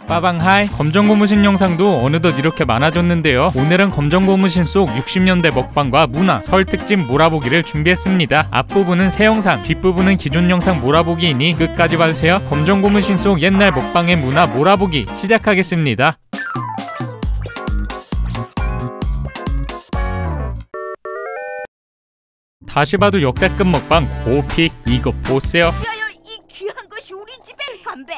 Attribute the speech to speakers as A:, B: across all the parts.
A: 빠방하이. 검정고무신 영상도 어느덧 이렇게 많아졌는데요. 오늘은 검정고무신 속 60년대 먹방과 문화, 설 특집 몰아보기를 준비했습니다. 앞부분은 새 영상, 뒷부분은 기존 영상 몰아보기이니 끝까지 봐주세요. 검정고무신 속 옛날 먹방의 문화 몰아보기 시작하겠습니다. 다시 봐도 역대급 먹방 고픽, 이거 보세요.
B: 이 귀한 것이 우리 집에. 건배.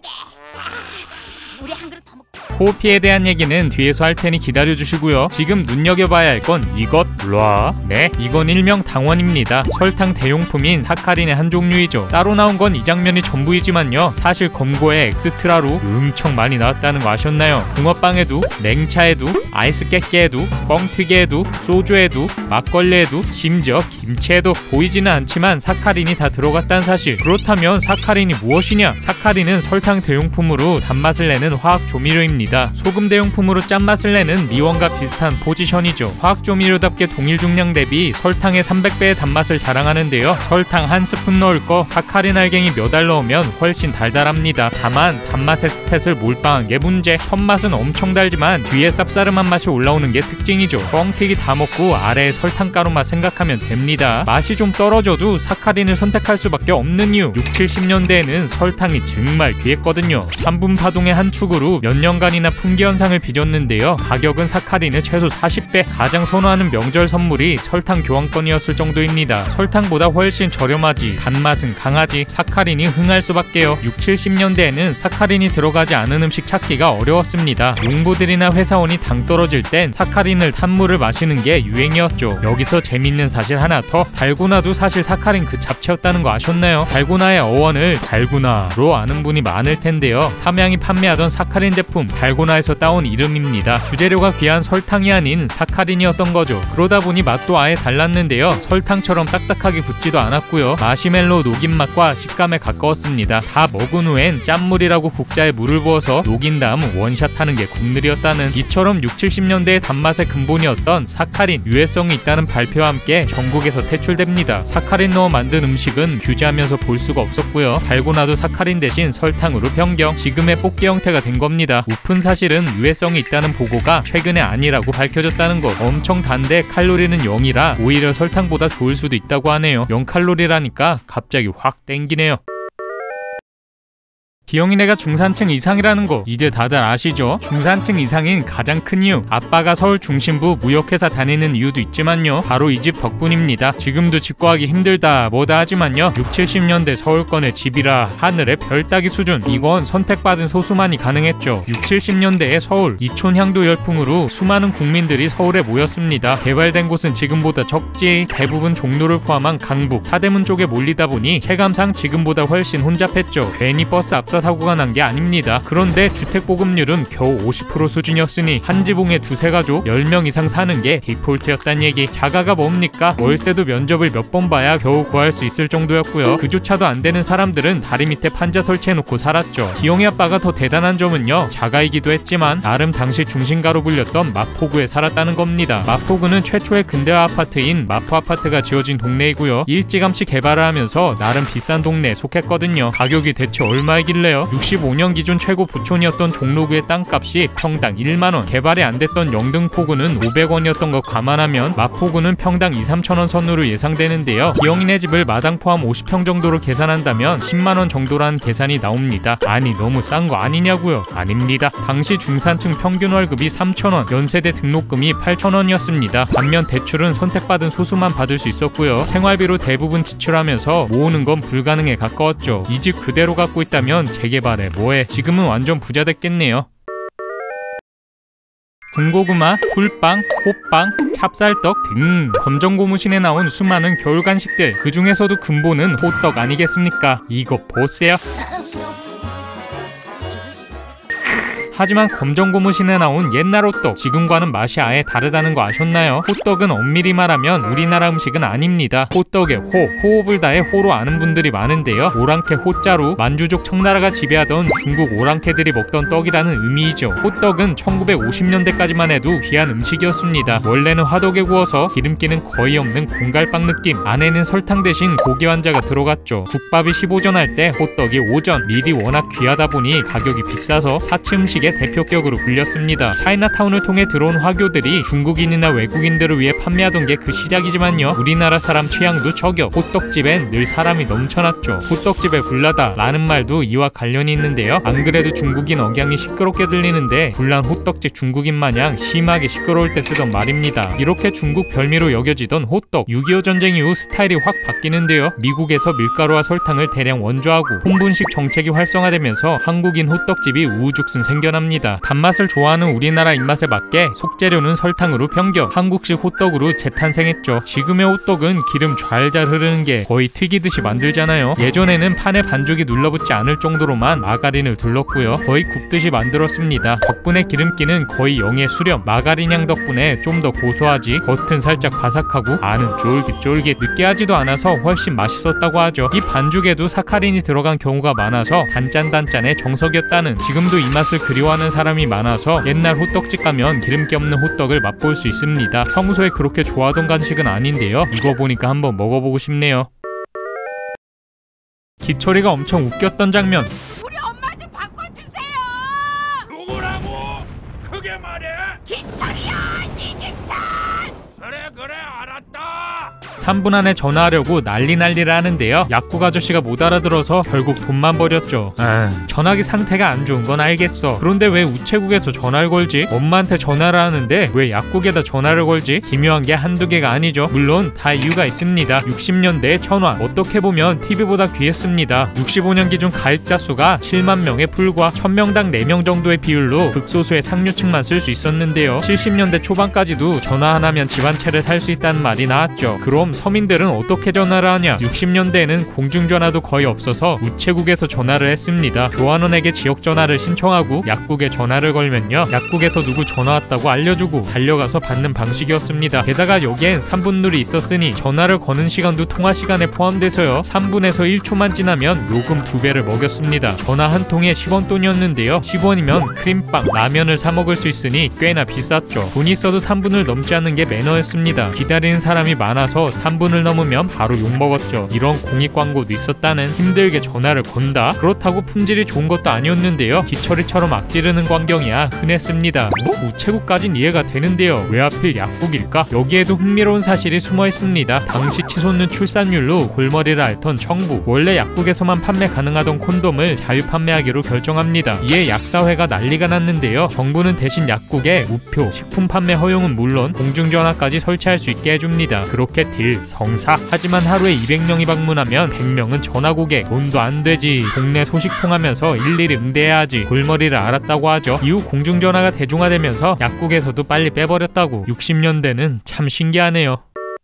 B: 우리 한 그릇 더 먹자.
A: 호피에 대한 얘기는 뒤에서 할 테니 기다려주시고요. 지금 눈여겨봐야 할 건 이것 라. 네, 이건 일명 당원입니다. 설탕 대용품인 사카린의 한 종류이죠. 따로 나온 건 이 장면이 전부이지만요, 사실 검거에 엑스트라로 엄청 많이 나왔다는 거 아셨나요? 붕어빵에도, 냉차에도, 아이스 깨깨에도, 뻥튀기에도, 소주에도, 막걸리에도, 심지어 김치에도. 보이지는 않지만 사카린이 다 들어갔다는 사실. 그렇다면 사카린이 무엇이냐? 사카린은 설탕 대용품으로 단맛을 내는 화학 조미료입니다. 소금 대용품으로 짠맛을 내는 미원과 비슷한 포지션이죠. 화학 조미료답게 동일 중량 대비 설탕의 300배의 단맛을 자랑하는데요. 설탕 한 스푼 넣을 거 사카린 알갱이 몇 알 넣으면 훨씬 달달합니다. 다만 단맛의 스탯을 몰빵한 게 문제. 첫맛은 엄청 달지만 뒤에 쌉싸름한 맛이 올라오는 게 특징이죠. 뻥튀기 다 먹고 아래에 설탕가루맛 생각하면 됩니다. 맛이 좀 떨어져도 사카린을 선택할 수밖에 없는 이유. 60~70년대에는 설탕이 정말 귀했거든요. 3분 파동의 한 축으로 몇 년간이나 품귀 현상을 빚었는데요. 가격은 사카린의 최소 40배. 가장 선호하는 명절 선물이 설탕 교환권이었을 정도입니다. 설탕보다 훨씬 저렴하지, 단맛은 강하지, 사카린이 흥할 수밖에요. 60~70년대에는 사카린이 들어가지 않은 음식 찾기가 어려웠습니다. 농부들이나 회사원이 당 떨어질 땐 사카린을 탄 물을 마시는 게 유행이었죠. 여기서 재밌는 사실 하나 더. 달고나도 사실 사카린 그 잡채였다는 거 아셨나요? 달고나의 어원을 달고나로 아는 분이 많을 텐데요. 삼양이 판매하던 사카린 제품, 달고나에서 따온 이름입니다. 주재료가 귀한 설탕이 아닌 사카린이었던 거죠. 그러다 보니 맛도 아예 달랐는데요. 설탕처럼 딱딱하게 굳지도 않았고요. 마시멜로 녹인 맛과 식감에 가까웠습니다. 다 먹은 후엔 짠물이라고 국자에 물을 부어서 녹인 다음 원샷하는 게 국룰이었다는. 이처럼 60~70년대의 단맛의 근본이었던 사카린, 유해성이 있다는 발표와 함께 전국에서 퇴출됩니다. 사카린 넣어 만든 음식은 규제하면서 볼 수가 없었고요. 달고나도 사카린 대신 설탕으로 변경. 지금의 뽑기 형태가 된 겁니다. 우픈 사실은 유해성이 있다는 보고가 최근에 아니라고 밝혀졌다는 것. 엄청 단데 칼로리는 0이라 오히려 설탕보다 좋을 수도 있다고 하네요. 0칼로리라니까 갑자기 확 땡기네요. 기영이네가 중산층 이상이라는 거 이제 다들 아시죠? 중산층 이상인 가장 큰 이유, 아빠가 서울 중심부 무역회사 다니는 이유도 있지만요, 바로 이 집 덕분입니다. 지금도 집 구하기 힘들다 뭐다 하지만요, 60~70년대 서울권의 집이라 하늘의 별 따기 수준. 이건 선택받은 소수만이 가능했죠. 60~70년대의 서울, 이촌향도 열풍으로 수많은 국민들이 서울에 모였습니다. 개발된 곳은 지금보다 적지. 대부분 종로를 포함한 강북, 사대문 쪽에 몰리다 보니 체감상 지금보다 훨씬 혼잡했죠. 괜히 버스 압사 사고가 난 게 아닙니다. 그런데 주택보급률은 겨우 50% 수준이었으니 한 지붕에 두세 가족 10명 이상 사는 게 디폴트였단 얘기. 자가가 뭡니까? 월세도 면접을 몇 번 봐야 겨우 구할 수 있을 정도였고요. 그조차도 안 되는 사람들은 다리 밑에 판자 설치해놓고 살았죠. 기영이 아빠가 더 대단한 점은요, 자가이기도 했지만 나름 당시 중심가로 불렸던 마포구에 살았다는 겁니다. 마포구는 최초의 근대화 아파트인 마포 아파트가 지어진 동네이고요. 일찌감치 개발을 하면서 나름 비싼 동네에 속했거든요. 가격이 대체 얼마이길래요? 65년 기준 최고 부촌이었던 종로구의 땅값이 평당 1만원, 개발이 안 됐던 영등포구는 500원이었던 것 감안하면 마포구는 평당 2~3천원 선으로 예상되는데요. 기영이네 집을 마당 포함 50평 정도로 계산한다면 10만원 정도라는 계산이 나옵니다. 아니 너무 싼 거 아니냐고요? 아닙니다. 당시 중산층 평균 월급이 3천원, 연세대 등록금이 8천원이었습니다. 반면 대출은 선택받은 소수만 받을 수 있었고요. 생활비로 대부분 지출하면서 모으는 건 불가능에 가까웠죠. 이 집 그대로 갖고 있다면 재개발해 뭐해. 지금은 완전 부자 됐겠네요. 군고구마, 꿀빵, 호빵, 찹쌀떡 등 검정고무신에 나온 수많은 겨울 간식들, 그 중에서도 근본은 호떡 아니겠습니까? 이거 보세요. 하지만 검정 고무신에 나온 옛날 호떡, 지금과는 맛이 아예 다르다는 거 아셨나요? 호떡은 엄밀히 말하면 우리나라 음식은 아닙니다. 호떡의 호흡을 다해 호로 아는 분들이 많은데요. 오랑캐 호자로 만주족 청나라가 지배하던 중국 오랑캐들이 먹던 떡이라는 의미이죠. 호떡은 1950년대까지만 해도 귀한 음식이었습니다. 원래는 화덕에 구워서 기름기는 거의 없는 공갈빵 느낌, 안에는 설탕 대신 고기 완자가 들어갔죠. 국밥이 15전 할 때 호떡이 5전, 밀이 워낙 귀하다 보니 가격이 비싸서 사치 음식의 대표격으로 불렸습니다. 차이나타운을 통해 들어온 화교들이 중국인이나 외국인들을 위해 판매하던 게 그 시작이지만요, 우리나라 사람 취향도 저격, 호떡집엔 늘 사람이 넘쳐났죠. 호떡집에 불나다 라는 말도 이와 관련이 있는데요. 안 그래도 중국인 억양이 시끄럽게 들리는데 불난 호떡집 중국인 마냥 심하게 시끄러울 때 쓰던 말입니다. 이렇게 중국 별미로 여겨지던 호떡, 6.25 전쟁 이후 스타일이 확 바뀌는데요. 미국에서 밀가루와 설탕을 대량 원조하고 혼분식 정책이 활성화되면서 한국인 호떡집이 우후죽순 생겨납니다. 단맛을 좋아하는 우리나라 입맛에 맞게 속재료는 설탕으로 변경, 한국식 호떡으로 재탄생했죠. 지금의 호떡은 기름 좔좔 흐르는 게 거의 튀기듯이 만들잖아요. 예전에는 판에 반죽이 눌러붙지 않을 정도로만 마가린을 둘렀고요, 거의 굽듯이 만들었습니다. 덕분에 기름기는 거의 0의 수렴, 마가린 향 덕분에 좀 더 고소하지 겉은 살짝 바삭하고 안은 쫄깃쫄깃, 느끼하지도 않아서 훨씬 맛있었다고 하죠. 이 반죽에도 사카린이 들어간 경우가 많아서 단짠단짠의 정석이었다는, 지금도 이 맛을 그리워하는 사람이 많아서 옛날 호떡집 가면 기름기 없는 호떡을 맛볼 수 있습니다. 평소에 그렇게 좋아하던 간식은 아닌데요, 이거 보니까 한번 먹어보고 싶네요. 기철이가 엄청 웃겼던 장면.
B: 우리 엄마 좀 바꿔주세요.
C: 누구라고? 그게 말해?
B: 기철이야, 이기철.
C: 그래 알았다.
A: 3분 안에 전화하려고 난리를 하는데요. 약국 아저씨가 못 알아들어서 결국 돈만 버렸죠. 전화기 상태가 안 좋은 건 알겠어. 그런데 왜 우체국에서 전화를 걸지? 엄마한테 전화를 하는데 왜 약국에다 전화를 걸지? 기묘한 게 한두 개가 아니죠. 물론 다 이유가 있습니다. 60년대의 천화, 어떻게 보면 TV보다 귀했습니다. 65년 기준 가입자 수가 7만 명에 불과 1000명당 4명 정도의 비율로 극소수의 상류층만 쓸 수 있었는데요. 70년대 초반까지도 전화 하나면 집안채를 살 수 있다는 말이 나왔죠. 그럼 서민들은 어떻게 전화를 하냐? 60년대에는 공중전화도 거의 없어서 우체국에서 전화를 했습니다. 교환원에게 지역전화를 신청하고 약국에 전화를 걸면요, 약국에서 누구 전화 왔다고 알려주고 달려가서 받는 방식이었습니다. 게다가 여기엔 3분룰이 있었으니 전화를 거는 시간도 통화시간에 포함돼서요, 3분에서 1초만 지나면 요금 2배를 먹였습니다. 전화 한 통에 10원 돈이었는데요, 10원이면 크림빵, 라면을 사 먹을 수 있으니 꽤나 비쌌죠. 돈이 있어도 3분을 넘지 않는 게 매너였습니다. 기다리는 사람이 많아서 3분을 넘으면 바로 욕먹었죠. 이런 공익 광고도 있었다는. 힘들게 전화를 건다? 그렇다고 품질이 좋은 것도 아니었는데요. 기철이처럼 악지르는 광경이야 흔했습니다. 우체국까진 이해가 되는데요, 왜 하필 약국일까? 여기에도 흥미로운 사실이 숨어 있습니다. 당시 치솟는 출산율로 골머리를 앓던 정부, 원래 약국에서만 판매 가능하던 콘돔을 자유 판매하기로 결정합니다. 이에 약사회가 난리가 났는데요, 정부는 대신 약국에 우표, 식품 판매 허용은 물론 공중전화까지 설치할 수 있게 해줍니다. 그렇게 딜 성사. 하지만 하루에 200명이 방문하면 100명은 전화 고객, 돈도 안 되지. 동네 소식통하면서 일일이 응대해야 하지. 골머리를 앓았다고 하죠. 이후 공중전화가 대중화되면서 약국에서도 빨리 빼버렸다고. 60년대는 참 신기하네요.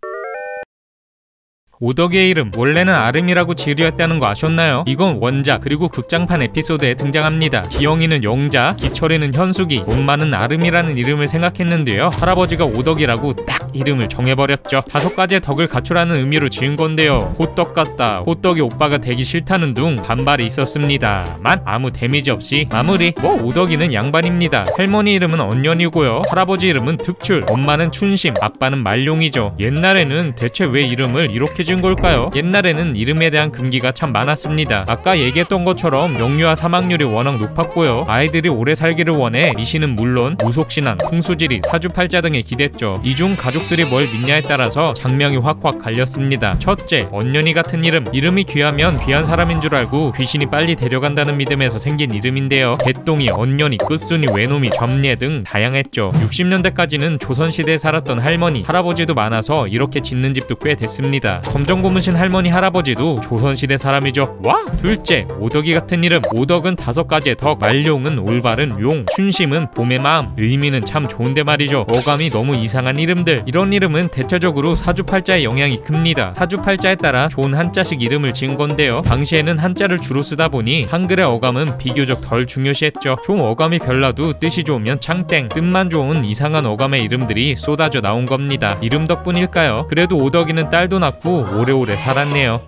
A: 오덕의 이름, 원래는 아름이라고 지으렸다는 거 아셨나요? 이건 원작 그리고 극장판 에피소드에 등장합니다. 기영이는 영자, 기철이는 현숙이, 엄마는 아름이라는 이름을 생각했는데요, 할아버지가 오덕이라고 딱 이름을 정해버렸죠. 5가지의 덕을 갖추라는 의미로 지은 건데요, 호떡 같다, 호떡이 오빠가 되기 싫다는 둥 반발이 있었습니다만 아무 데미지 없이 마무리. 오덕이는 양반입니다. 할머니 이름은 언년이고요, 할아버지 이름은 득출, 엄마는 춘심, 아빠는 말룡이죠. 옛날에는 대체 왜 이름을 이렇게 지은 걸까요? 옛날에는 이름에 대한 금기가 참 많았습니다. 아까 얘기했던 것처럼 영유아 사망률이 워낙 높았고요, 아이들이 오래 살기를 원해 미신은 물론 무속신앙, 풍수지리, 사주팔자 등에 기댔죠. 이 중 가족들이 뭘 믿냐에 따라서 장명이 확확 갈렸습니다. 첫째, 언년이 같은 이름. 이름이 귀하면 귀한 사람인 줄 알고 귀신이 빨리 데려간다는 믿음에서 생긴 이름인데요, 개똥이, 언년이, 끝순이, 외놈이, 점례 등 다양했죠. 60년대까지는 조선시대에 살았던 할머니, 할아버지도 많아서 이렇게 짓는 집도 꽤 됐습니다. 점점 고무신 할머니 할아버지도 조선시대 사람이죠. 와! 둘째, 오덕이 같은 이름. 오덕은 5가지의 덕, 말룡은 올바른 용, 춘심은 봄의 마음. 의미는 참 좋은데 말이죠. 어감이 너무 이상한 이름들. 이런 이름은 대체적으로 사주팔자의 영향이 큽니다. 사주팔자에 따라 좋은 한자식 이름을 지은 건데요. 당시에는 한자를 주로 쓰다 보니 한글의 어감은 비교적 덜 중요시했죠. 좀 어감이 별나도 뜻이 좋으면 창땡, 뜻만 좋은 이상한 어감의 이름들이 쏟아져 나온 겁니다. 이름 덕분일까요? 그래도 오덕이는 딸도 낳고 오래오래 살았네요.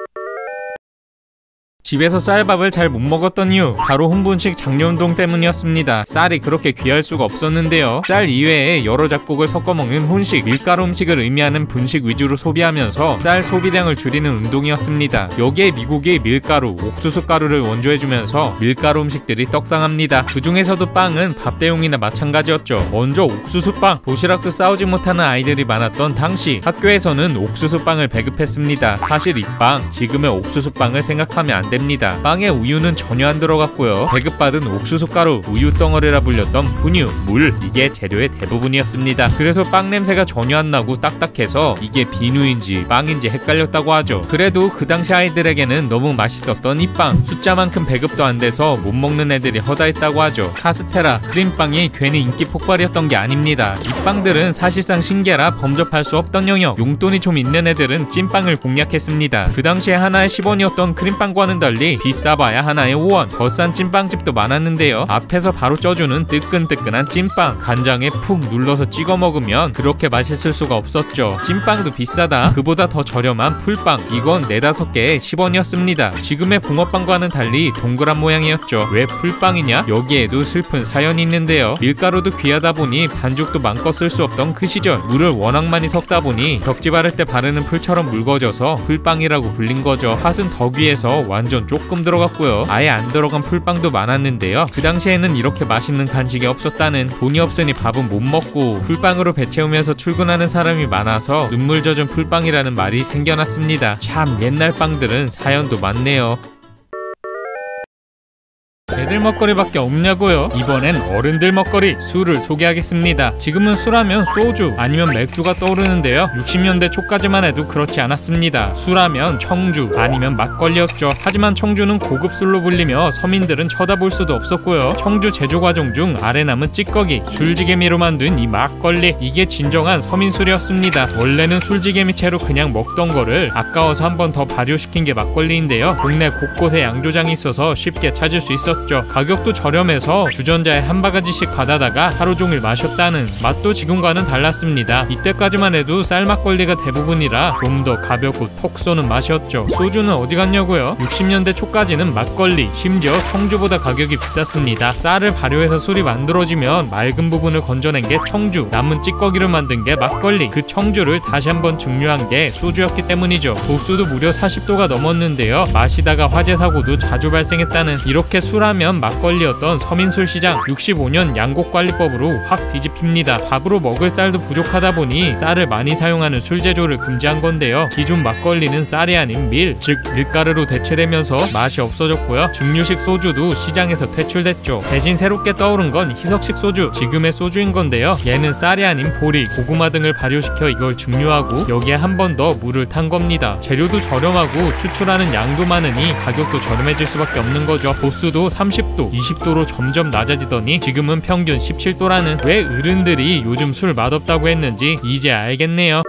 A: 집에서 쌀밥을 잘 못 먹었던 이유, 바로 홍분식 장려운동 때문이었습니다. 쌀이 그렇게 귀할 수가 없었는데요. 쌀 이외에 여러 잡곡을 섞어 먹는 혼식, 밀가루 음식을 의미하는 분식 위주로 소비하면서 쌀 소비량을 줄이는 운동이었습니다. 여기에 미국이 밀가루, 옥수수 가루를 원조해주면서 밀가루 음식들이 떡상합니다. 그 중에서도 빵은 밥 대용이나 마찬가지였죠. 먼저 옥수수빵, 도시락도 싸우지 못하는 아이들이 많았던 당시 학교에서는 옥수수빵을 배급했습니다. 사실 이 빵, 지금의 옥수수빵을 생각하면 안 됩니다. 빵에 우유는 전혀 안 들어갔고요. 배급받은 옥수수가루, 우유 덩어리라 불렸던 분유, 물, 이게 재료의 대부분이었습니다. 그래서 빵 냄새가 전혀 안 나고 딱딱해서 이게 비누인지 빵인지 헷갈렸다고 하죠. 그래도 그 당시 아이들에게는 너무 맛있었던 이 빵, 숫자만큼 배급도 안 돼서 못 먹는 애들이 허다했다고 하죠. 카스테라, 크림빵이 괜히 인기 폭발이었던 게 아닙니다. 이 빵들은 사실상 신기라 범접할 수 없던 영역, 용돈이 좀 있는 애들은 찐빵을 공략했습니다. 그 당시에 하나에 10원이었던 크림빵과는 달리 비싸봐야 하나에 5원, 더 싼 찐빵집도 많았는데요. 앞에서 바로 쪄주는 뜨끈뜨끈한 찐빵, 간장에 푹 눌러서 찍어 먹으면 그렇게 맛있을 수가 없었죠. 찐빵도 비싸다, 그보다 더 저렴한 풀빵, 이건 4-5개에 10원이었습니다. 지금의 붕어빵과는 달리 동그란 모양이었죠. 왜 풀빵이냐? 여기에도 슬픈 사연이 있는데요. 밀가루도 귀하다 보니 반죽도 마음껏 쓸 수 없던 그 시절, 물을 워낙 많이 섞다 보니 벽지 바를 때 바르는 풀처럼 묽어져서 풀빵이라고 불린 거죠. 팥은 더 귀해서 완전 조금 들어갔고요. 아예 안 들어간 풀빵도 많았는데요. 그 당시에는 이렇게 맛있는 간식이 없었다는, 돈이 없으니 밥은 못 먹고 풀빵으로 배 채우면서 출근하는 사람이 많아서 눈물 젖은 풀빵이라는 말이 생겨났습니다. 참 옛날 빵들은 사연도 많네요. 애들 먹거리밖에 없냐고요? 이번엔 어른들 먹거리, 술을 소개하겠습니다. 지금은 술하면 소주 아니면 맥주가 떠오르는데요. 60년대 초까지만 해도 그렇지 않았습니다. 술하면 청주 아니면 막걸리였죠. 하지만 청주는 고급 술로 불리며 서민들은 쳐다볼 수도 없었고요. 청주 제조 과정 중 아래 남은 찌꺼기, 술지개미로 만든 이 막걸리, 이게 진정한 서민술이었습니다. 원래는 술지개미 채로 그냥 먹던 거를 아까워서 한 번 더 발효시킨 게 막걸리인데요. 동네 곳곳에 양조장이 있어서 쉽게 찾을 수 있었죠. 가격도 저렴해서 주전자에 한 바가지씩 받아다가 하루 종일 마셨다는, 맛도 지금과는 달랐습니다. 이때까지만 해도 쌀막걸리가 대부분이라 좀 더 가볍고 톡 쏘는 맛이었죠. 소주는 어디 갔냐고요? 60년대 초까지는 막걸리, 심지어 청주보다 가격이 비쌌습니다. 쌀을 발효해서 술이 만들어지면 맑은 부분을 건져낸 게 청주, 남은 찌꺼기를 만든 게 막걸리, 그 청주를 다시 한번 증류한 게 소주였기 때문이죠. 도수도 무려 40도가 넘었는데요. 마시다가 화재 사고도 자주 발생했다는, 이렇게 술하면 막걸리였던 서민술 시장, 65년 양곡관리법으로 확 뒤집힙니다. 밥으로 먹을 쌀도 부족하다 보니 쌀을 많이 사용하는 술 제조를 금지한 건데요. 기존 막걸리는 쌀이 아닌 밀, 즉 밀가루로 대체되면서 맛이 없어졌고요. 증류식 소주도 시장에서 퇴출됐죠. 대신 새롭게 떠오른 건 희석식 소주, 지금의 소주인 건데요. 얘는 쌀이 아닌 보리, 고구마 등을 발효시켜 이걸 증류하고 여기에 한 번 더 물을 탄 겁니다. 재료도 저렴하고 추출하는 양도 많으니 가격도 저렴해질 수밖에 없는 거죠. 도수도 30도, 20도로 점점 낮아지더니 지금은 평균 17도라는, 왜 어른들이 요즘 술 맛없다고 했는지 이제 알겠네요.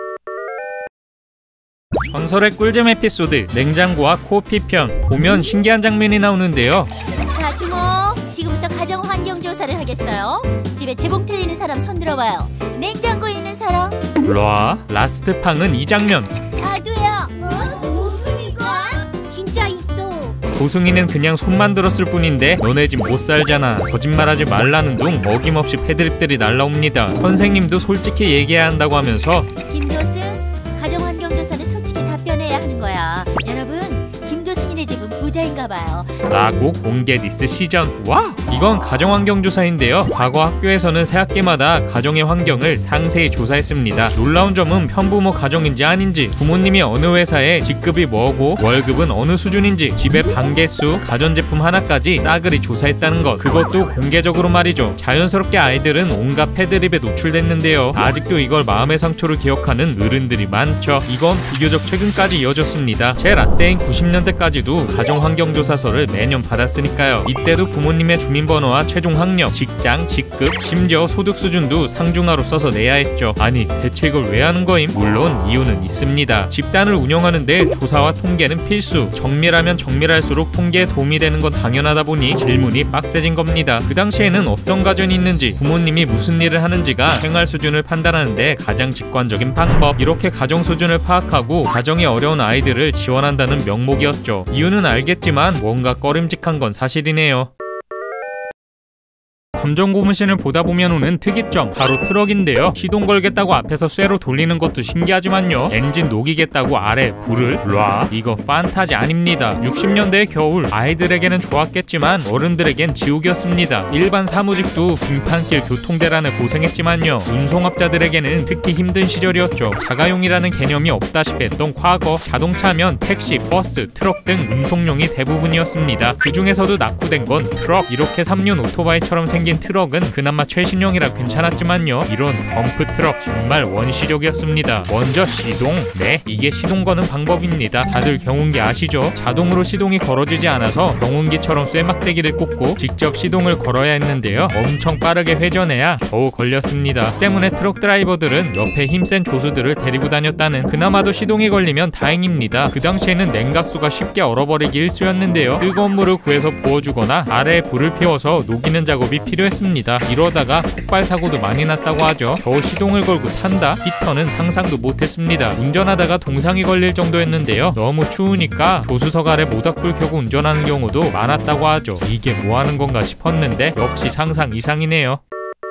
A: 전설의 꿀잼 에피소드, 냉장고와 코피 편. 보면 신기한 장면이 나오는데요.
D: 자, 주목! 지금부터 가정 환경 조사를 하겠어요. 집에 재봉 틀리는 사람 손 들어봐요. 냉장고에 있는 사람.
A: 라 라스트 팡은 이 장면.
B: 나도야. 무슨 이거? 진짜 있어.
A: 고승이는 그냥 손만 들었을 뿐인데 너네 집 못 살잖아, 거짓말하지 말라는 둥 어김없이 패드립들이 날라옵니다. 선생님도 솔직히 얘기해야 한다고 하면서,
D: 김도승, 가정 환경 조사는 솔직히 답변해야 하는 거야. 여러분, 김도승이네 집은 부자인가봐요.
A: 라고 공개 디스 시전. 와! 이건 가정환경조사인데요. 과거 학교에서는 새학기마다 가정의 환경을 상세히 조사했습니다. 놀라운 점은 편부모 가정인지 아닌지, 부모님이 어느 회사에 직급이 뭐고 월급은 어느 수준인지, 집의 방개수, 가전제품 하나까지 싸그리 조사했다는 것. 그것도 공개적으로 말이죠. 자연스럽게 아이들은 온갖 패드립에 노출됐는데요. 아직도 이걸 마음의 상처로 기억하는 어른들이 많죠. 이건 비교적 최근까지 이어졌습니다. 제 라떼인 90년대까지도 가정환경조사서를 매년 받았으니까요. 이때도 부모님의 주민번호와 최종 학력, 직장, 직급, 심지어 소득 수준도 상중하로 써서 내야 했죠. 아니 대체 이걸 왜 하는 거임? 물론 이유는 있습니다. 집단을 운영하는데 조사와 통계는 필수. 정밀하면 정밀할수록 통계에 도움이 되는 건 당연하다 보니 질문이 빡세진 겁니다. 그 당시에는 어떤 가정이 있는지, 부모님이 무슨 일을 하는지가 생활 수준을 판단하는데 가장 직관적인 방법. 이렇게 가정 수준을 파악하고 가정이 어려운 아이들을 지원한다는 명목이었죠. 이유는 알겠지만 뭔가 꺼림직한 건 사실이네요. 검정 고무신을 보다 보면 오는 특이점, 바로 트럭인데요. 시동 걸겠다고 앞에서 쇠로 돌리는 것도 신기하지만요, 엔진 녹이겠다고 아래 불을 놔? 이거 판타지 아닙니다. 60년대의 겨울, 아이들에게는 좋았겠지만 어른들에겐 지옥이었습니다. 일반 사무직도 빙판길 교통대란에 고생했지만요, 운송업자들에게는 특히 힘든 시절이었죠. 자가용이라는 개념이 없다시피 했던 과거, 자동차면 택시, 버스, 트럭 등 운송용이 대부분이었습니다. 그 중에서도 낙후된 건 트럭. 이렇게 3륜 오토바이처럼 생긴 트럭은 그나마 최신형이라 괜찮았지만요, 이런 덤프 트럭 정말 원시적이었습니다. 먼저 시동. 네, 이게 시동 거는 방법입니다. 다들 경운기 아시죠? 자동으로 시동이 걸어지지 않아서 경운기처럼 쇠막대기를 꽂고 직접 시동을 걸어야 했는데요, 엄청 빠르게 회전해야 겨우 걸렸습니다. 때문에 트럭 드라이버들은 옆에 힘센 조수들을 데리고 다녔다는. 그나마도 시동이 걸리면 다행입니다. 그 당시에는 냉각수가 쉽게 얼어버리기 일쑤였는데요, 뜨거운 물을 구해서 부어주거나 아래에 불을 피워서 녹이는 작업이 필요했습니다. 이러다가 폭발 사고도 많이 났다고 하죠. 겨우 시동을 걸고 탄다? 히터는 상상도 못했습니다. 운전하다가 동상이 걸릴 정도였는데요, 너무 추우니까 조수석 아래 모닥불 켜고 운전하는 경우도 많았다고 하죠. 이게 뭐하는 건가 싶었는데 역시 상상 이상이네요.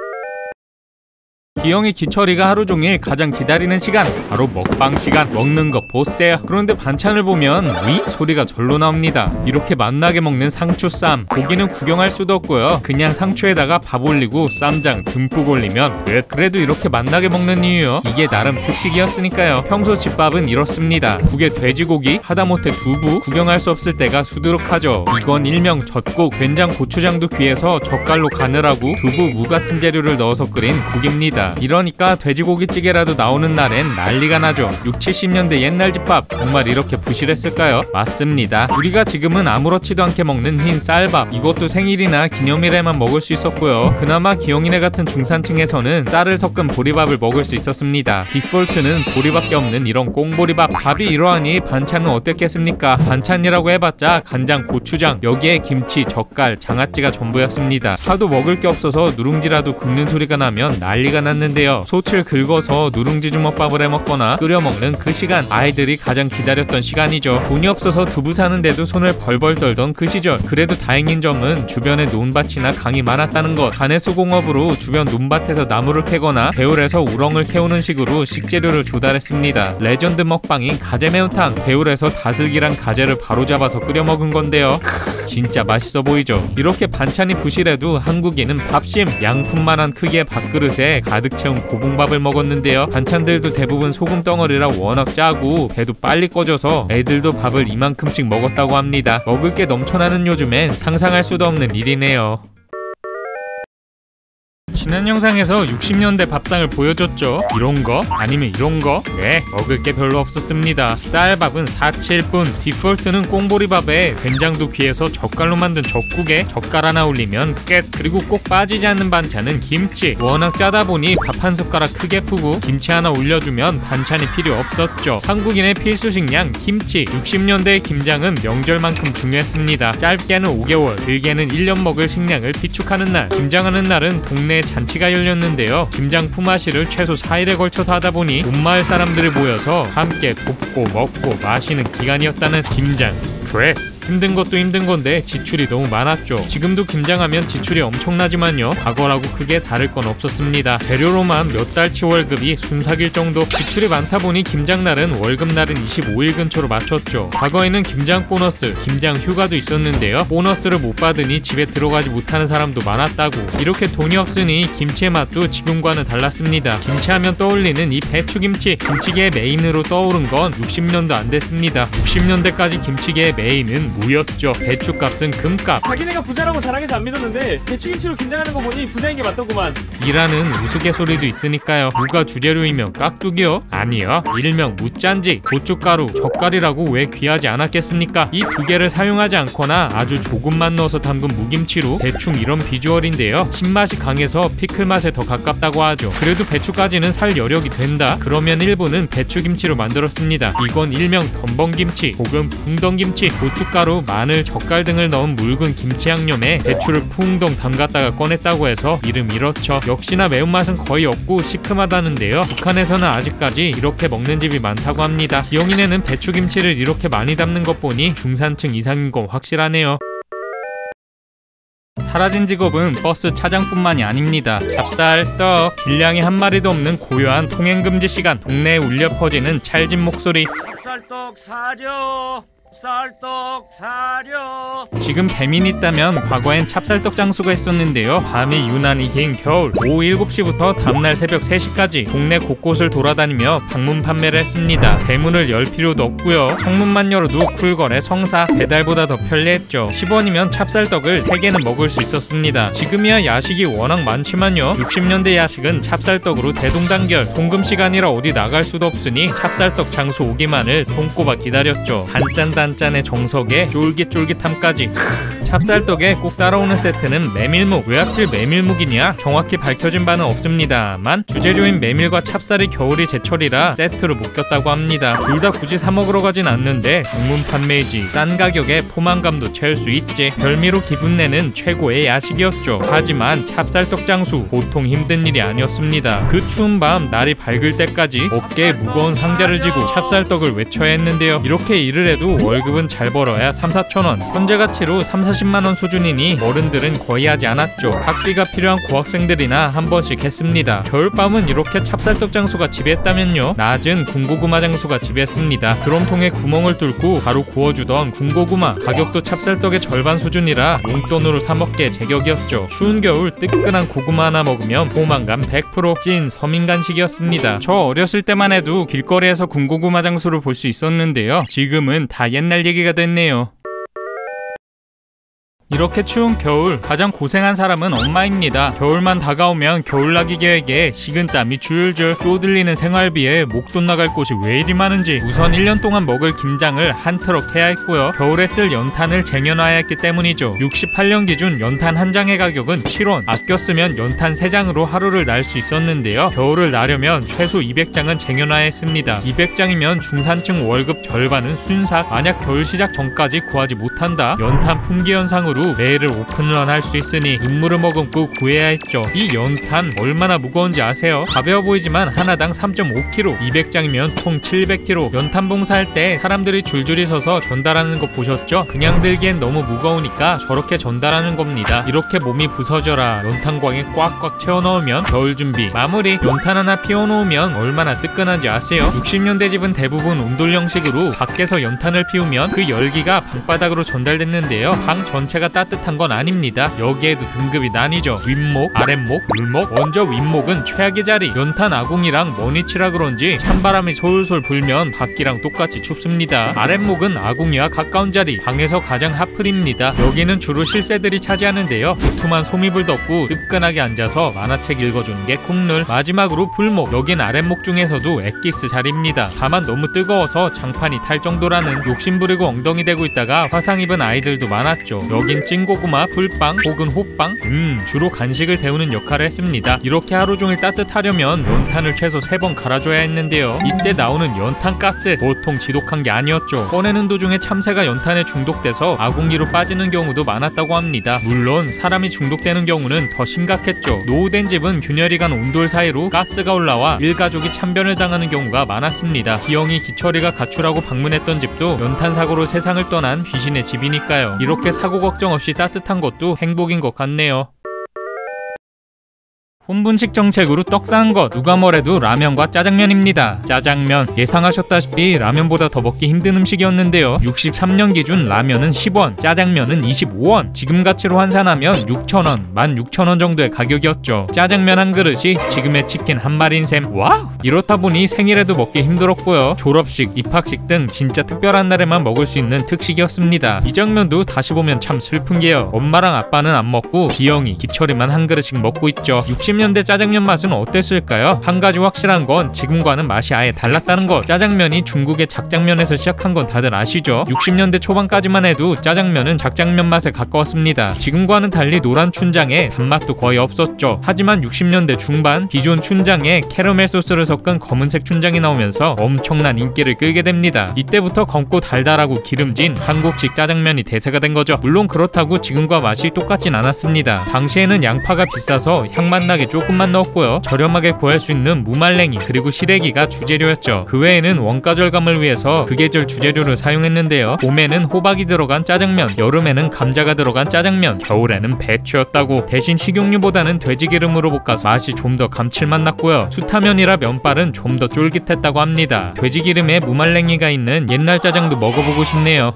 A: 기영이 기철이가 하루 종일 가장 기다리는 시간, 바로 먹방 시간. 먹는 거 보세요. 그런데 반찬을 보면 위? 소리가 절로 나옵니다. 이렇게 맛나게 먹는 상추쌈, 고기는 구경할 수도 없고요, 그냥 상추에다가 밥 올리고 쌈장 듬뿍 올리면 끝. 그래도 이렇게 맛나게 먹는 이유요, 이게 나름 특식이었으니까요. 평소 집밥은 이렇습니다. 국에 돼지고기, 하다못해 두부, 구경할 수 없을 때가 수두룩하죠. 이건 일명 젓고, 된장 고추장도 귀해서 젓갈로 가느라고 두부, 무 같은 재료를 넣어서 끓인 국입니다. 이러니까 돼지고기찌개라도 나오는 날엔 난리가 나죠. 60, 70년대 옛날 집밥 정말 이렇게 부실했을까요? 맞습니다. 우리가 지금은 아무렇지도 않게 먹는 흰 쌀밥, 이것도 생일이나 기념일에만 먹을 수 있었고요, 그나마 기영이네 같은 중산층에서는 쌀을 섞은 보리밥을 먹을 수 있었습니다. 디폴트는 보리밖에 없는 이런 꽁보리밥. 밥이 이러하니 반찬은 어땠겠습니까? 반찬이라고 해봤자 간장, 고추장, 여기에 김치, 젓갈, 장아찌가 전부였습니다. 하도 먹을 게 없어서 누룽지라도 긁는 소리가 나면 난리가 났는데요, 소칠 긁어서 누룽지 주먹밥을 해먹거나 끓여 먹는 그 시간, 아이들이 가장 기다렸던 시간이죠. 돈이 없어서 두부 사는데도 손을 벌벌 떨던 그 시절. 그래도 다행인 점은 주변에 논밭이나 강이 많았다는 것. 가내수공업으로 주변 논밭에서 나무를 캐거나 배울에서 우렁을 캐오는 식으로 식재료를 조달했습니다. 레전드 먹방인 가재 매운탕. 배울에서 다슬기랑 가재를 바로잡아서 끓여 먹은 건데요, 진짜 맛있어 보이죠. 이렇게 반찬이 부실해도 한국인은 밥심, 양푼만한 크기의 밥그릇에 가득 채운 고봉밥을 먹었는데요, 반찬들도 대부분 소금 덩어리라 워낙 짜고 배도 빨리 꺼져서 애들도 밥을 이만큼씩 먹었다고 합니다. 먹을 게 넘쳐나는 요즘엔 상상할 수도 없는 일이네요. 지난 영상에서 60년대 밥상을 보여줬죠. 이런거? 아니면 이런거? 네, 먹을 게 별로 없었습니다. 쌀밥은 4,7분, 디폴트는 꽁보리밥에 된장도 귀해서 젓갈로 만든 젓국에 젓갈 하나 올리면 끝. 그리고 꼭 빠지지 않는 반찬은 김치. 워낙 짜다 보니 밥 한 숟가락 크게 푸고 김치 하나 올려주면 반찬이 필요 없었죠. 한국인의 필수 식량 김치. 60년대의 김장은 명절만큼 중요했습니다. 짧게는 5개월, 길게는 1년 먹을 식량을 비축하는 날. 김장하는 날은 동네 잔치가 열렸는데요. 김장 품앗이를 최소 4일에 걸쳐서 하다 보니 온 마을 사람들이 모여서 함께 돕고 먹고 마시는 기간이었다는 김장 스트레스. 힘든 것도 힘든 건데 지출이 너무 많았죠. 지금도 김장하면 지출이 엄청나지만요. 과거라고 크게 다를 건 없었습니다. 재료로만 몇 달치 월급이 순삭일 정도. 지출이 많다 보니 김장날은 월급날은 25일 근처로 맞췄죠. 과거에는 김장 보너스, 김장 휴가도 있었는데요. 보너스를 못 받으니 집에 들어가지 못하는 사람도 많았다고. 이렇게 돈이 없으니 김치의 맛도 지금과는 달랐습니다. 김치하면 떠올리는 이 배추김치. 김치계의 메인으로 떠오른 건 60년도 안 됐습니다. 60년대까지 김치계의 메인은 무였죠. 배추값은 금값.
E: 자기네가 부자라고 자랑해서 안 믿었는데 배추김치로 김장하는 거 보니 부자인 게 맞더구만.
A: 이라는 우스갯소리도 있으니까요. 무가 주재료이며 깍두기요? 아니요. 일명 무짠지, 고춧가루, 젓갈이라고 왜 귀하지 않았겠습니까? 이 두 개를 사용하지 않거나 아주 조금만 넣어서 담근 무김치로 대충 이런 비주얼인데요. 신맛이 강해서 피클 맛에 더 가깝다고 하죠. 그래도 배추까지는 살 여력이 된다? 그러면 일부는 배추김치로 만들었습니다. 이건 일명 덤벙김치 혹은 풍덩김치. 고춧가루, 마늘, 젓갈 등을 넣은 묽은 김치 양념에 배추를 풍덩 담갔다가 꺼냈다고 해서 이름 잃었죠. 역시나 매운맛은 거의 없고 시큼하다는데요. 북한에서는 아직까지 이렇게 먹는 집이 많다고 합니다. 기영인에는 배추김치를 이렇게 많이 담는 것 보니 중산층 이상인 건 확실하네요. 사라진 직업은 버스 차장뿐만이 아닙니다. 찹쌀, 떡, 길냥이 한 마리도 없는 고요한 통행금지 시간. 동네에 울려 퍼지는 찰진 목소리.
C: 찹쌀떡 사려. 쌀떡 사려.
A: 지금 배민 있다면 과거엔 찹쌀떡 장수가 있었는데요. 밤이 유난히 긴 겨울 오후 7시부터 다음날 새벽 3시까지 동네 곳곳을 돌아다니며 방문 판매를 했습니다. 대문을 열 필요도 없고요. 창문만 열어도 쿨거래 성사. 배달보다 더 편리했죠. 10원이면 찹쌀떡을 3개는 먹을 수 있었습니다. 지금이야 야식이 워낙 많지만요. 60년대 야식은 찹쌀떡으로 대동단결. 공금시간이라 어디 나갈 수도 없으니 찹쌀떡 장수 오기만을 손꼽아 기다렸죠. 단짠의 정석에 쫄깃쫄깃함까지. 찹쌀떡에 꼭 따라오는 세트는 메밀묵. 왜 하필 메밀묵이냐? 정확히 밝혀진 바는 없습니다만 주재료인 메밀과 찹쌀이 겨울이 제철이라 세트로 묶였다고 합니다. 둘 다 굳이 사 먹으러 가진 않는데 방문 판매이지 싼 가격에 포만감도 채울 수 있지. 별미로 기분 내는 최고의 야식이었죠. 하지만 찹쌀떡 장수 보통 힘든 일이 아니었습니다. 그 추운 밤 날이 밝을 때까지 어깨에 무거운 상자를 지고 찹쌀떡을 외쳐야 했는데요. 이렇게 일을 해도 월급은 잘 벌어야 3-4천원. 현재 가치로 30-40만원 수준이니 어른들은 거의 하지 않았죠. 학비가 필요한 고학생들이나 한 번씩 했습니다. 겨울밤은 이렇게 찹쌀떡 장수가 지배했다면요. 낮은 군고구마 장수가 지배했습니다. 드럼통에 구멍을 뚫고 바로 구워주던 군고구마. 가격도 찹쌀떡의 절반 수준이라 용돈으로 사먹기에 제격이었죠. 추운 겨울 뜨끈한 고구마 하나 먹으면 포만감 100%. 찐 서민 간식이었습니다. 저 어렸을 때만 해도 길거리에서 군고구마 장수를 볼 수 있었는데요. 지금은 다 옛날 얘기가 됐네요. 이렇게 추운 겨울 가장 고생한 사람은 엄마입니다. 겨울만 다가오면 겨울나기 계획에 식은땀이 줄줄 쪼들리는 생활비에 목돈 나갈 곳이 왜 이리 많은지 우선 1년 동안 먹을 김장을 한 트럭 해야 했고요. 겨울에 쓸 연탄을 쟁여놔야 했기 때문이죠. 68년 기준 연탄 한 장의 가격은 7원. 아껴 쓰면 연탄 3장으로 하루를 날 수 있었는데요. 겨울을 나려면 최소 200장은 쟁여놔야 했습니다. 200장이면 중산층 월급 절반은 순삭. 만약 겨울 시작 전까지 구하지 못한다? 연탄 품귀 현상으로 매일을 오픈런 할 수 있으니 눈물을 머금고 구해야 했죠. 이 연탄 얼마나 무거운지 아세요? 가벼워 보이지만 하나당 3.5kg, 200장이면 총 700kg. 연탄 봉사할 때 사람들이 줄줄이 서서 전달하는 거 보셨죠? 그냥 들기엔 너무 무거우니까 저렇게 전달하는 겁니다. 이렇게 몸이 부서져라 연탄광에 꽉꽉 채워 넣으면 겨울 준비 마무리. 연탄 하나 피워 놓으면 얼마나 뜨끈한지 아세요? 60년대 집은 대부분 온돌 형식으로 밖에서 연탄을 피우면 그 열기가 방바닥으로 전달됐는데요. 방 전체가 따뜻한 건 아닙니다. 여기에도 등급이 나뉘죠. 윗목, 아랫목, 물목. 먼저 윗목은 최악의 자리. 연탄 아궁이랑 머니치라 그런지 찬바람이 솔솔 불면 밖이랑 똑같이 춥습니다. 아랫목은 아궁이와 가까운 자리. 방에서 가장 핫플입니다. 여기는 주로 실세들이 차지하는데요. 두툼한 소미불 덮고 뜨끈하게 앉아서 만화책 읽어주는 게 콩룰. 마지막으로 불목. 여긴 아랫목 중에서도 엑기스 자리입니다. 다만 너무 뜨거워서 장판이 탈 정도라는. 욕심부리고 엉덩이 대고 있다가 화상 입은 아이들도 많았죠. 여긴 아닌 찐고구마, 풀빵 혹은 호빵 주로 간식을 데우는 역할을 했습니다. 이렇게 하루 종일 따뜻하려면 연탄을 최소 3번 갈아줘야 했는데요. 이때 나오는 연탄가스 보통 지독한 게 아니었죠. 꺼내는 도중에 참새가 연탄에 중독돼서 아궁이로 빠지는 경우도 많았다고 합니다. 물론 사람이 중독되는 경우는 더 심각했죠. 노후된 집은 균열이 간 온돌 사이로 가스가 올라와 일가족이 참변을 당하는 경우가 많았습니다. 기영이 기철이가 가출하고 방문했던 집도 연탄 사고로 세상을 떠난 귀신의 집이니까요. 이렇게 사고 걱정 없이 따뜻한 것도 행복인 것 같네요. 혼분식 정책으로 떡 싼 것 누가 뭐래도 라면과 짜장면입니다. 짜장면 예상하셨다시피 라면보다 더 먹기 힘든 음식이었는데요. 63년 기준 라면은 10원, 짜장면은 25원. 지금 가치로 환산하면 6,000원, 16,000원 정도의 가격이었죠. 짜장면 한 그릇이 지금의 치킨 한 마리인 셈. 와우! 이렇다 보니 생일에도 먹기 힘들었고요. 졸업식, 입학식 등 진짜 특별한 날에만 먹을 수 있는 특식이었습니다. 이 장면도 다시 보면 참 슬픈 게요. 엄마랑 아빠는 안 먹고 기영이, 기철이만 한 그릇씩 먹고 있죠. 60년대 짜장면 맛은 어땠을까요? 한 가지 확실한 건 지금과는 맛이 아예 달랐다는 것. 짜장면이 중국의 작장면에서 시작한 건 다들 아시죠? 60년대 초반까지만 해도 짜장면은 작장면 맛에 가까웠습니다. 지금과는 달리 노란 춘장에 단맛도 거의 없었죠. 하지만 60년대 중반 기존 춘장에 캐러멜 소스를 섞은 검은색 춘장이 나오면서 엄청난 인기를 끌게 됩니다. 이때부터 검고 달달하고 기름진 한국식 짜장면이 대세가 된 거죠. 물론 그렇다고 지금과 맛이 똑같진 않았습니다. 당시에는 양파가 비싸서 향맛 나게 조금만 넣었고요. 저렴하게 구할 수 있는 무말랭이 그리고 시래기가 주재료였죠. 그 외에는 원가 절감을 위해서 그 계절 주재료를 사용했는데요. 봄에는 호박이 들어간 짜장면, 여름에는 감자가 들어간 짜장면, 겨울에는 배추였다고. 대신 식용유보다는 돼지기름으로 볶아서 맛이 좀 더 감칠맛 났고요. 수타면이라 면발은 좀 더 쫄깃했다고 합니다. 돼지기름에 무말랭이가 있는 옛날 짜장도 먹어보고 싶네요.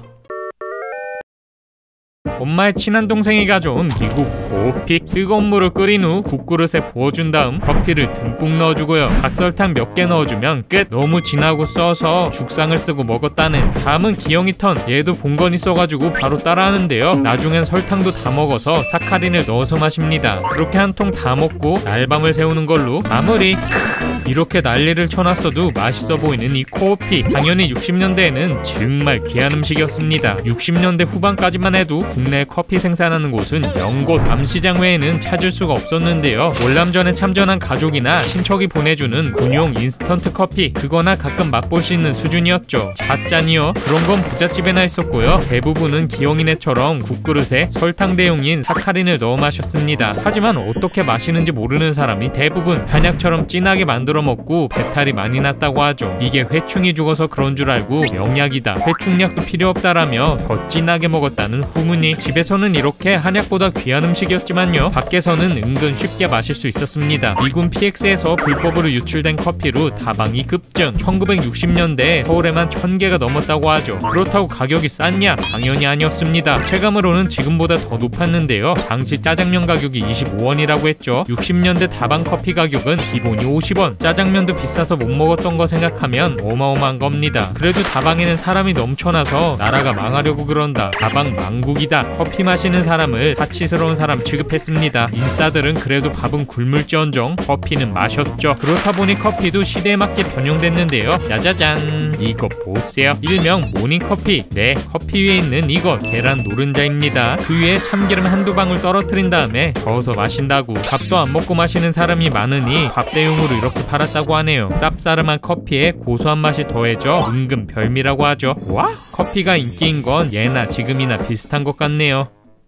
A: 엄마의 친한 동생이 가져온 미국 코피. 뜨거운 물을 끓인 후 국그릇에 부어준 다음 커피를 듬뿍 넣어주고요. 각설탕 몇 개 넣어주면 끝. 너무 진하고 써서 죽상을 쓰고 먹었다는. 다음은 기영이 턴. 얘도 본건이 써가지고 바로 따라하는데요. 나중엔 설탕도 다 먹어서 사카린을 넣어서 마십니다. 그렇게 한 통 다 먹고 날밤을 새우는 걸로 마무리. 이렇게 난리를 쳐놨어도 맛있어 보이는 이 코피. 당연히 60년대에는 정말 귀한 음식이었습니다. 60년대 후반까지만 해도 국내 커피 생산하는 곳은 명곳 암시장 외에는 찾을 수가 없었는데요. 월남전에 참전한 가족이나 친척이 보내주는 군용 인스턴트 커피, 그거나 가끔 맛볼 수 있는 수준이었죠. 잣잔이요? 그런 건 부잣집에나 있었고요. 대부분은 기영이네처럼 국그릇에 설탕 대용인 사카린을 넣어 마셨습니다. 하지만 어떻게 마시는지 모르는 사람이 대부분 한약처럼 진하게 만들어 먹고 배탈이 많이 났다고 하죠. 이게 회충이 죽어서 그런 줄 알고 명약이다, 회충약도 필요 없다라며 더 진하게 먹었다는 후문이. 집에서는 이렇게 한약보다 귀한 음식이었지만요, 밖에서는 은근 쉽게 마실 수 있었습니다. 미군 PX에서 불법으로 유출된 커피로 다방이 급증. 1960년대에 서울에만 1000개가 넘었다고 하죠. 그렇다고 가격이 쌌냐? 당연히 아니었습니다. 체감으로는 지금보다 더 높았는데요. 당시 짜장면 가격이 25원이라고 했죠. 60년대 다방 커피 가격은 기본이 50원. 짜장면도 비싸서 못 먹었던 거 생각하면 어마어마한 겁니다. 그래도 다방에는 사람이 넘쳐나서 나라가 망하려고 그런다, 다방 망국이다, 커피 마시는 사람을 사치스러운 사람 취급했습니다. 인싸들은 그래도 밥은 굶을지언정 커피는 마셨죠. 그렇다 보니 커피도 시대에 맞게 변형됐는데요. 짜자잔, 이거 보세요. 일명 모닝커피. 네, 커피 위에 있는 이거 계란 노른자입니다. 그 위에 참기름 한두 방울 떨어뜨린 다음에 저어서 마신다고. 밥도 안 먹고 마시는 사람이 많으니 밥 대용으로 이렇게 팔았다고 하네요. 쌉싸름한 커피에 고소한 맛이 더해져 은근 별미라고 하죠. 와, 커피가 인기인 건 예나 지금이나 비슷한 것 같네요.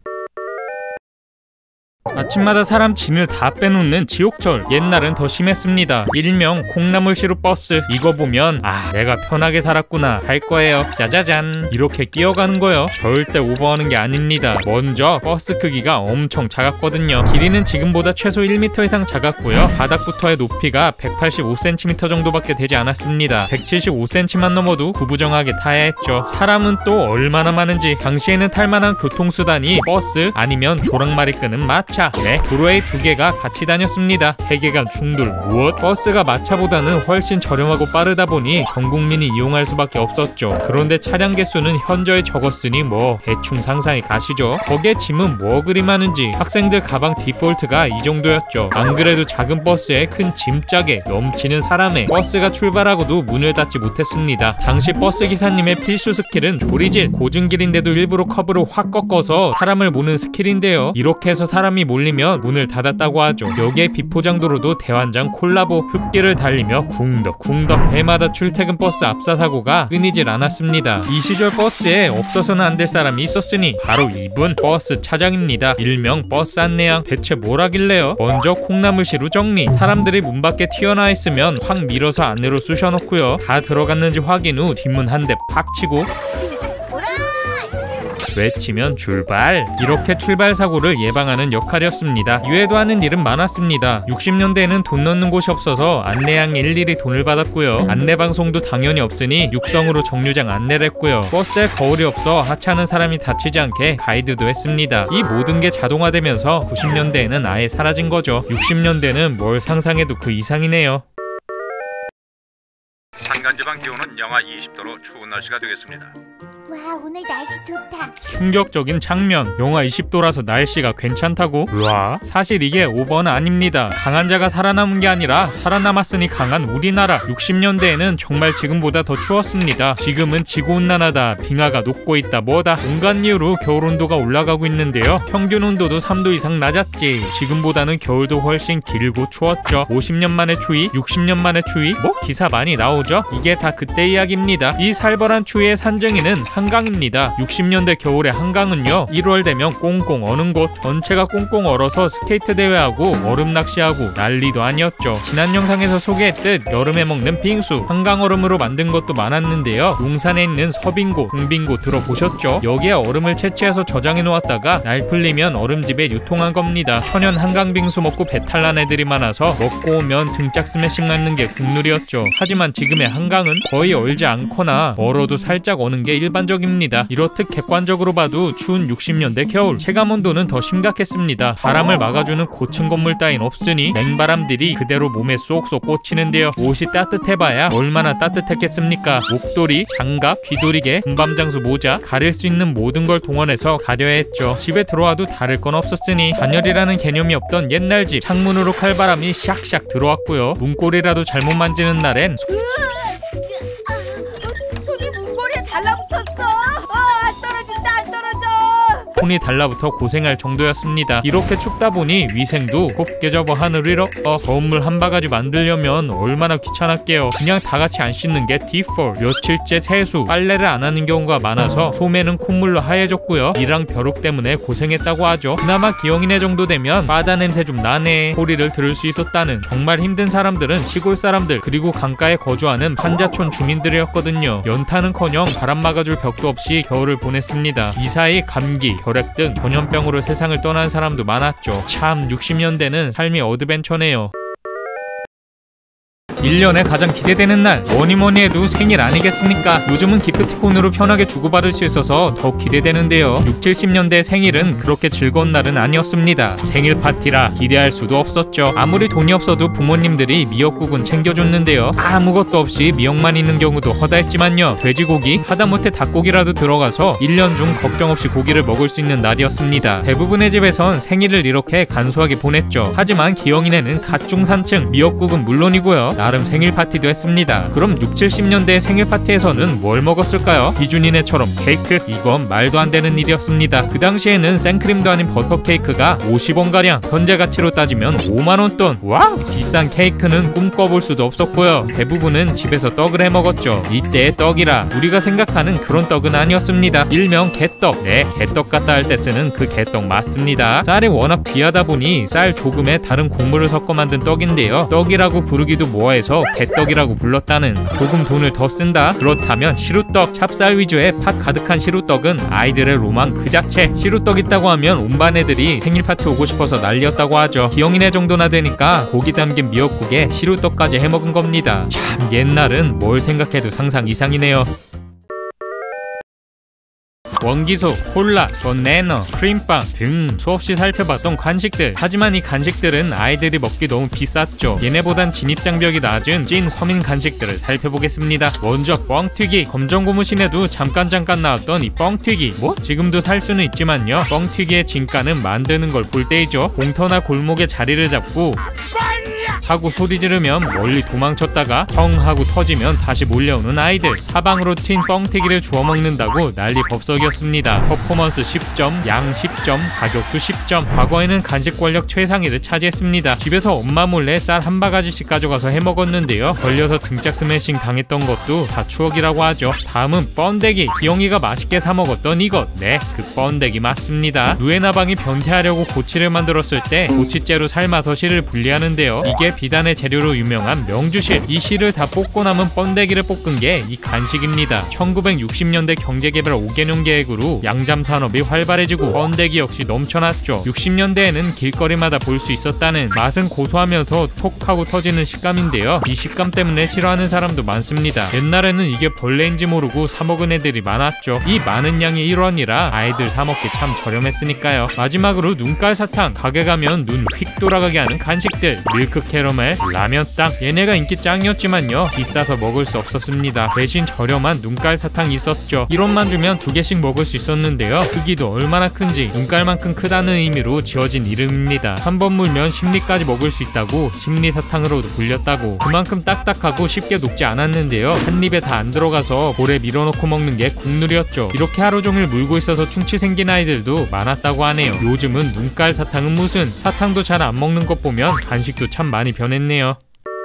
A: 아침마다 사람 진을 다 빼놓는 지옥철. 옛날은 더 심했습니다. 일명 콩나물 시루 버스. 이거 보면 아, 내가 편하게 살았구나 할 거예요. 짜자잔, 이렇게 끼어가는 거요. 절대 오버하는 게 아닙니다. 먼저 버스 크기가 엄청 작았거든요. 길이는 지금보다 최소 1m 이상 작았고요. 바닥부터의 높이가 185cm 정도밖에 되지 않았습니다. 175cm만 넘어도 구부정하게 타야 했죠. 사람은 또 얼마나 많은지. 당시에는 탈만한 교통수단이 버스 아니면 조랑말이 끄는 마차. 네, 도로에 2개가 같이 다녔습니다. 3개간 충돌 무엇? 버스가 마차보다는 훨씬 저렴하고 빠르다 보니 전 국민이 이용할 수밖에 없었죠. 그런데 차량 개수는 현저히 적었으니 뭐 대충 상상이 가시죠. 거기에 짐은 뭐 그리 많은지 학생들 가방 디폴트가 이 정도였죠. 안 그래도 작은 버스에 큰 짐짝에 넘치는 사람에 버스가 출발하고도 문을 닫지 못했습니다. 당시 버스 기사님의 필수 스킬은 조리질. 고증길인데도 일부러 커브를 확 꺾어서 사람을 모는 스킬인데요. 이렇게 해서 사람이 몰리면 문을 닫았다고 하죠. 여기에 비포장도로도 대환장 콜라보. 흙길을 달리며 쿵덕쿵덕. 해마다 출퇴근 버스 압사 사고가 끊이질 않았습니다. 이 시절 버스에 없어서는 안 될 사람이 있었으니 바로 이분, 버스 차장입니다. 일명 버스 안내양. 대체 뭘 하길래요? 먼저 콩나물시루 정리. 사람들이 문 밖에 튀어나와 있으면 확 밀어서 안으로 쑤셔넣고요. 다 들어갔는지 확인 후 뒷문 한 대 팍 치고 외치면 출발. 이렇게 출발 사고를 예방하는 역할이었습니다. 이외에도 하는 일은 많았습니다. 60년대에는 돈 넣는 곳이 없어서 안내양 일일이 돈을 받았고요. 안내방송도 당연히 없으니 육성으로 정류장 안내를 했고요. 버스에 거울이 없어 하차하는 사람이 다치지 않게 가이드도 했습니다. 이 모든 게 자동화되면서 90년대에는 아예 사라진 거죠. 60년대는 뭘 상상해도 그 이상이네요.
F: 산간지방 기온은 영하 20도로 추운 날씨가 되겠습니다.
B: 와, 오늘 날씨 좋다.
A: 충격적인 장면. 영하 20도라서 날씨가 괜찮다고? 와, 사실 이게 오버는 아닙니다. 강한 자가 살아남은 게 아니라 살아남았으니 강한 우리나라. 60년대에는 정말 지금보다 더 추웠습니다. 지금은 지구온난화다, 빙하가 녹고 있다, 뭐다 온갖 이유로 겨울 온도가 올라가고 있는데요. 평균 온도도 3도 이상 낮았지. 지금보다는 겨울도 훨씬 길고 추웠죠. 50년 만의 추위, 60년 만의 추위, 뭐 기사 많이 나오죠. 이게 다 그때 이야기입니다. 이 살벌한 추위의 산증이는 한강입니다. 60년대 겨울의 한강은요, 1월 되면 꽁꽁 어는 곳. 전체가 꽁꽁 얼어서 스케이트 대회하고 얼음 낚시하고 난리도 아니었죠. 지난 영상에서 소개했듯 여름에 먹는 빙수, 한강 얼음으로 만든 것도 많았는데요. 용산에 있는 서빙고, 동빙고 들어보셨죠? 여기에 얼음을 채취해서 저장해 놓았다가 날 풀리면 얼음집에 유통한 겁니다. 천연 한강 빙수 먹고 배탈 난 애들이 많아서 먹고 오면 등짝 스매싱 맞는 게 국룰이었죠. 하지만 지금의 한강은 거의 얼지 않거나 얼어도 살짝 어는 게 일반적입니다. 이렇듯 객관적으로 봐도 추운 60년대 겨울, 체감온도는 더 심각했습니다. 바람을 막아주는 고층 건물 따윈 없으니 냉바람들이 그대로 몸에 쏙쏙 꽂히는데요. 옷이 따뜻해봐야 얼마나 따뜻했겠습니까? 목도리, 장갑, 귀도리개, 군밤장수 모자, 가릴 수 있는 모든 걸 동원해서 가려야 했죠. 집에 들어와도 다를 건 없었으니 단열이라는 개념이 없던 옛날 집, 창문으로 칼바람이 샥샥 들어왔고요. 문고리라도 잘못 만지는 날엔
D: 손이 문고리에 달라붙었어. 안 떨어진다, 안 떨어져.
A: 손이 달라붙어 고생할 정도였습니다. 이렇게 춥다 보니 위생도 곱게 접어 하늘 위로 더운 물 한 바가지 만들려면 얼마나 귀찮았게요. 그냥 다 같이 안 씻는 게 디폴트. 며칠째 세수, 빨래를 안 하는 경우가 많아서 소매는 콧물로 하얘졌고요. 이랑 벼룩 때문에 고생했다고 하죠. 그나마 기영이네 정도 되면 바다 냄새 좀 나네 소리를 들을 수 있었다는. 정말 힘든 사람들은 시골 사람들, 그리고 강가에 거주하는 판자촌 주민들이었거든요. 연탄은커녕 바람 막아줄 벽도 없이 겨울을 보냈습니다. 이 사이 감기, 결핵 등 전염병으로 세상을 떠난 사람도 많았죠. 참 60년대는 삶이 어드벤처네요. 1년에 가장 기대되는 날, 뭐니뭐니 해도 생일 아니겠습니까? 요즘은 기프티콘으로 편하게 주고받을 수 있어서 더 기대되는데요. 60, 70년대 생일은 그렇게 즐거운 날은 아니었습니다. 생일 파티라 기대할 수도 없었죠. 아무리 돈이 없어도 부모님들이 미역국은 챙겨줬는데요. 아무것도 없이 미역만 있는 경우도 허다했지만요. 돼지고기, 하다못해 닭고기라도 들어가서 1년 중 걱정 없이 고기를 먹을 수 있는 날이었습니다. 대부분의 집에선 생일을 이렇게 간소하게 보냈죠. 하지만 기영이네는 갓중산층, 미역국은 물론이고요, 나름 생일 파티도 했습니다. 그럼 60, 70년대 생일 파티에서는 뭘 먹었을까요? 기준이네처럼 케이크? 이건 말도 안 되는 일이었습니다. 그 당시에는 생크림도 아닌 버터 케이크가 50원가량, 현재 가치로 따지면 5만원 돈. 와우! 비싼 케이크는 꿈꿔볼 수도 없었고요. 대부분은 집에서 떡을 해 먹었죠. 이때의 떡이라 우리가 생각하는 그런 떡은 아니었습니다. 일명 개떡. 네, 개떡 같다 할 때 쓰는 그 개떡 맞습니다. 쌀이 워낙 귀하다 보니 쌀 조금에 다른 곡물을 섞어 만든 떡인데요. 떡이라고 부르기도 뭐해서 개떡이라고 불렀다는. 조금 돈을 더 쓴다? 그렇다면 시루떡. 찹쌀 위주의 팥 가득한 시루떡은 아이들의 로망 그 자체. 시루떡 있다고 하면 온반 애들이 생일 파티 오고 싶어서 난리였다고 하죠. 기영이네 정도나 되니까 고기 담긴 미역국에 시루떡까지 해먹은 겁니다. 참 옛날은 뭘 생각해도 상상 이상이네요. 원기소, 콜라, 버네너, 크림빵 등 수없이 살펴봤던 간식들. 하지만 이 간식들은 아이들이 먹기 너무 비쌌죠. 얘네보단 진입장벽이 낮은 찐 서민 간식들을 살펴보겠습니다. 먼저 뻥튀기. 검정고무신에도 잠깐 나왔던 이 뻥튀기. 뭐? 지금도 살 수는 있지만요, 뻥튀기의 진가는 만드는 걸 볼 때이죠. 공터나 골목에 자리를 잡고 하고 소리 지르면 멀리 도망쳤다가 펑 하고 터지면 다시 몰려오는 아이들. 사방으로 튄 뻥튀기를 주워 먹는다고 난리 법석이었습니다. 퍼포먼스 10점, 양 10점, 가격도 10점. 과거에는 간식 권력 최상위를 차지했습니다. 집에서 엄마 몰래 쌀 한 바가지씩 가져가서 해먹었는데요, 걸려서 등짝 스매싱 당했던 것도 다 추억이라고 하죠. 다음은 번데기. 기영이가 맛있게 사 먹었던 이것. 네, 그 번데기 맞습니다. 누에나방이 변태하려고 고치를 만들었을 때 고치째로 삶아서 실을 분리하는데요, 이게 비단의 재료로 유명한 명주실. 이 실을 다 뽑고 남은 번데기를 볶은 게 이 간식입니다. 1960년대 경제개발 5개년 계획으로 양잠 산업이 활발해지고 번데기 역시 넘쳐났죠. 60년대에는 길거리마다 볼 수 있었다는, 맛은 고소하면서 톡 하고 터지는 식감인데요, 이 식감 때문에 싫어하는 사람도 많습니다. 옛날에는 이게 벌레인지 모르고 사 먹은 애들이 많았죠. 이 많은 양이 1원이라 아이들 사 먹기 참 저렴했으니까요. 마지막으로 눈깔 사탕. 가게 가면 눈 휙 돌아가게 하는 간식들. 밀크 캐러멜, 라면 땅. 얘네가 인기 짱이었지만요, 비싸서 먹을 수 없었습니다. 대신 저렴한 눈깔 사탕이 있었죠. 1원만 주면 2개씩 먹을 수 있었는데요, 크기도 얼마나 큰지 눈깔만큼 크다는 의미로 지어진 이름입니다. 한 번 물면 심리까지 먹을 수 있다고 심리사탕으로도 불렸다고. 그만큼 딱딱하고 쉽게 녹지 않았는데요, 한 입에 다 안 들어가서 볼에 밀어넣고 먹는 게 국룰이었죠. 이렇게 하루 종일 물고 있어서 충치 생긴 아이들도 많았다고 하네요. 요즘은 눈깔 사탕은 무슨, 사탕도 잘 안 먹는 것 보면 간식도 참 많이 변했네요.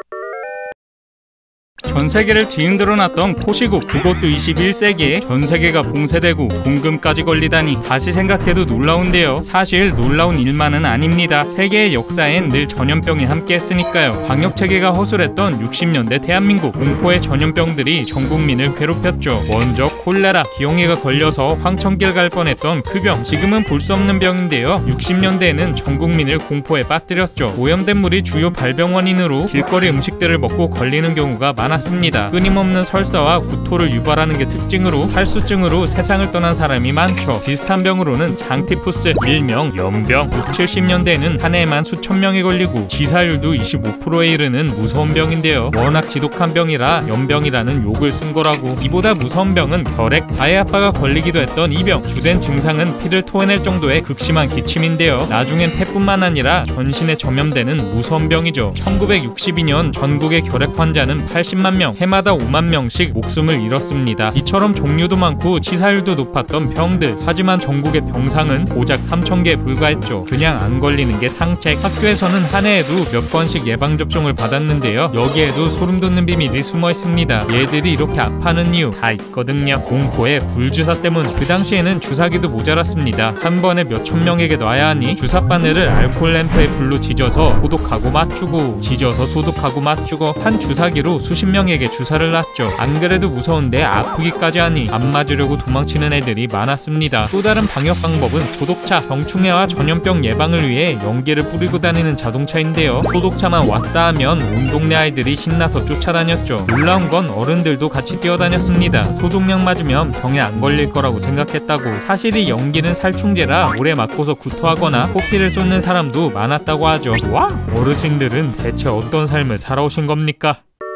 A: 전세계를 뒤흔들어 놨던 코시국, 그것도 21세기에 전세계가 봉쇄되고 봉금까지 걸리다니 다시 생각해도 놀라운데요. 사실 놀라운 일만은 아닙니다. 세계의 역사엔 늘 전염병이 함께했으니까요. 방역체계가 허술했던 60년대 대한민국, 공포의 전염병들이 전 국민을 괴롭혔죠. 먼저 콜레라. 기영이가 걸려서 황천길 갈 뻔했던 그 병, 지금은 볼 수 없는 병인데요, 60년대에는 전 국민을 공포에 빠뜨렸죠. 오염된 물이 주요 발병 원인으로 길거리 음식들을 먹고 걸리는 경우가 많았습니다. 끊임없는 설사와 구토를 유발하는 게 특징으로 탈수증으로 세상을 떠난 사람이 많죠. 비슷한 병으로는 장티푸스, 일명 연병. 60~70년대에는 한 해에만 수천 명이 걸리고 지사율도 25%에 이르는 무서운 병인데요, 워낙 지독한 병이라 연병이라는 욕을 쓴 거라고. 이보다 무서운 병은 결핵. 아이 아빠가 걸리기도 했던 이 병. 주된 증상은 피를 토해낼 정도의 극심한 기침인데요, 나중엔 폐뿐만 아니라 전신에 전염되는 무서운 병이죠. 1962년 전국의 결핵 환자는 80만 명, 해마다 5만 명씩 목숨을 잃었습니다. 이처럼 종류도 많고 치사율도 높았던 병들. 하지만 전국의 병상은 고작 3,000개에 불과했죠. 그냥 안 걸리는 게 상책. 학교에서는 한 해에도 몇 번씩 예방접종을 받았는데요, 여기에도 소름 돋는 비밀이 숨어 있습니다. 얘들이 이렇게 아파하는 이유 다 있거든요. 공포의 불주사 때문. 그 당시에는 주사기도 모자랐습니다. 한 번에 몇천 명에게 놔야 하니 주사 바늘을 알코올 램프에 불로 지져서 소독하고 맞추고, 지져서 소독하고 맞추고, 한 주사기로 수십 명에게 주사를 놨죠. 안 그래도 무서운데 아프기까지 하니 안 맞으려고 도망치는 애들이 많았습니다. 또 다른 방역 방법은 소독차. 병충해와 전염병 예방을 위해 연기를 뿌리고 다니는 자동차인데요, 소독차만 왔다 하면 온 동네 아이들이 신나서 쫓아다녔죠. 놀라운 건 어른들도 같이 뛰어다녔습니다. 소독약 맞으면 병에 안 걸릴 거라고 생각했다고. 사실 이 연기는 살충제라 오래 맞고서 구토하거나 코피를 쏟는 사람도 많았다고 하죠. 와! 어르신들은 대체 어떤 삶을 살아오신 겁니까?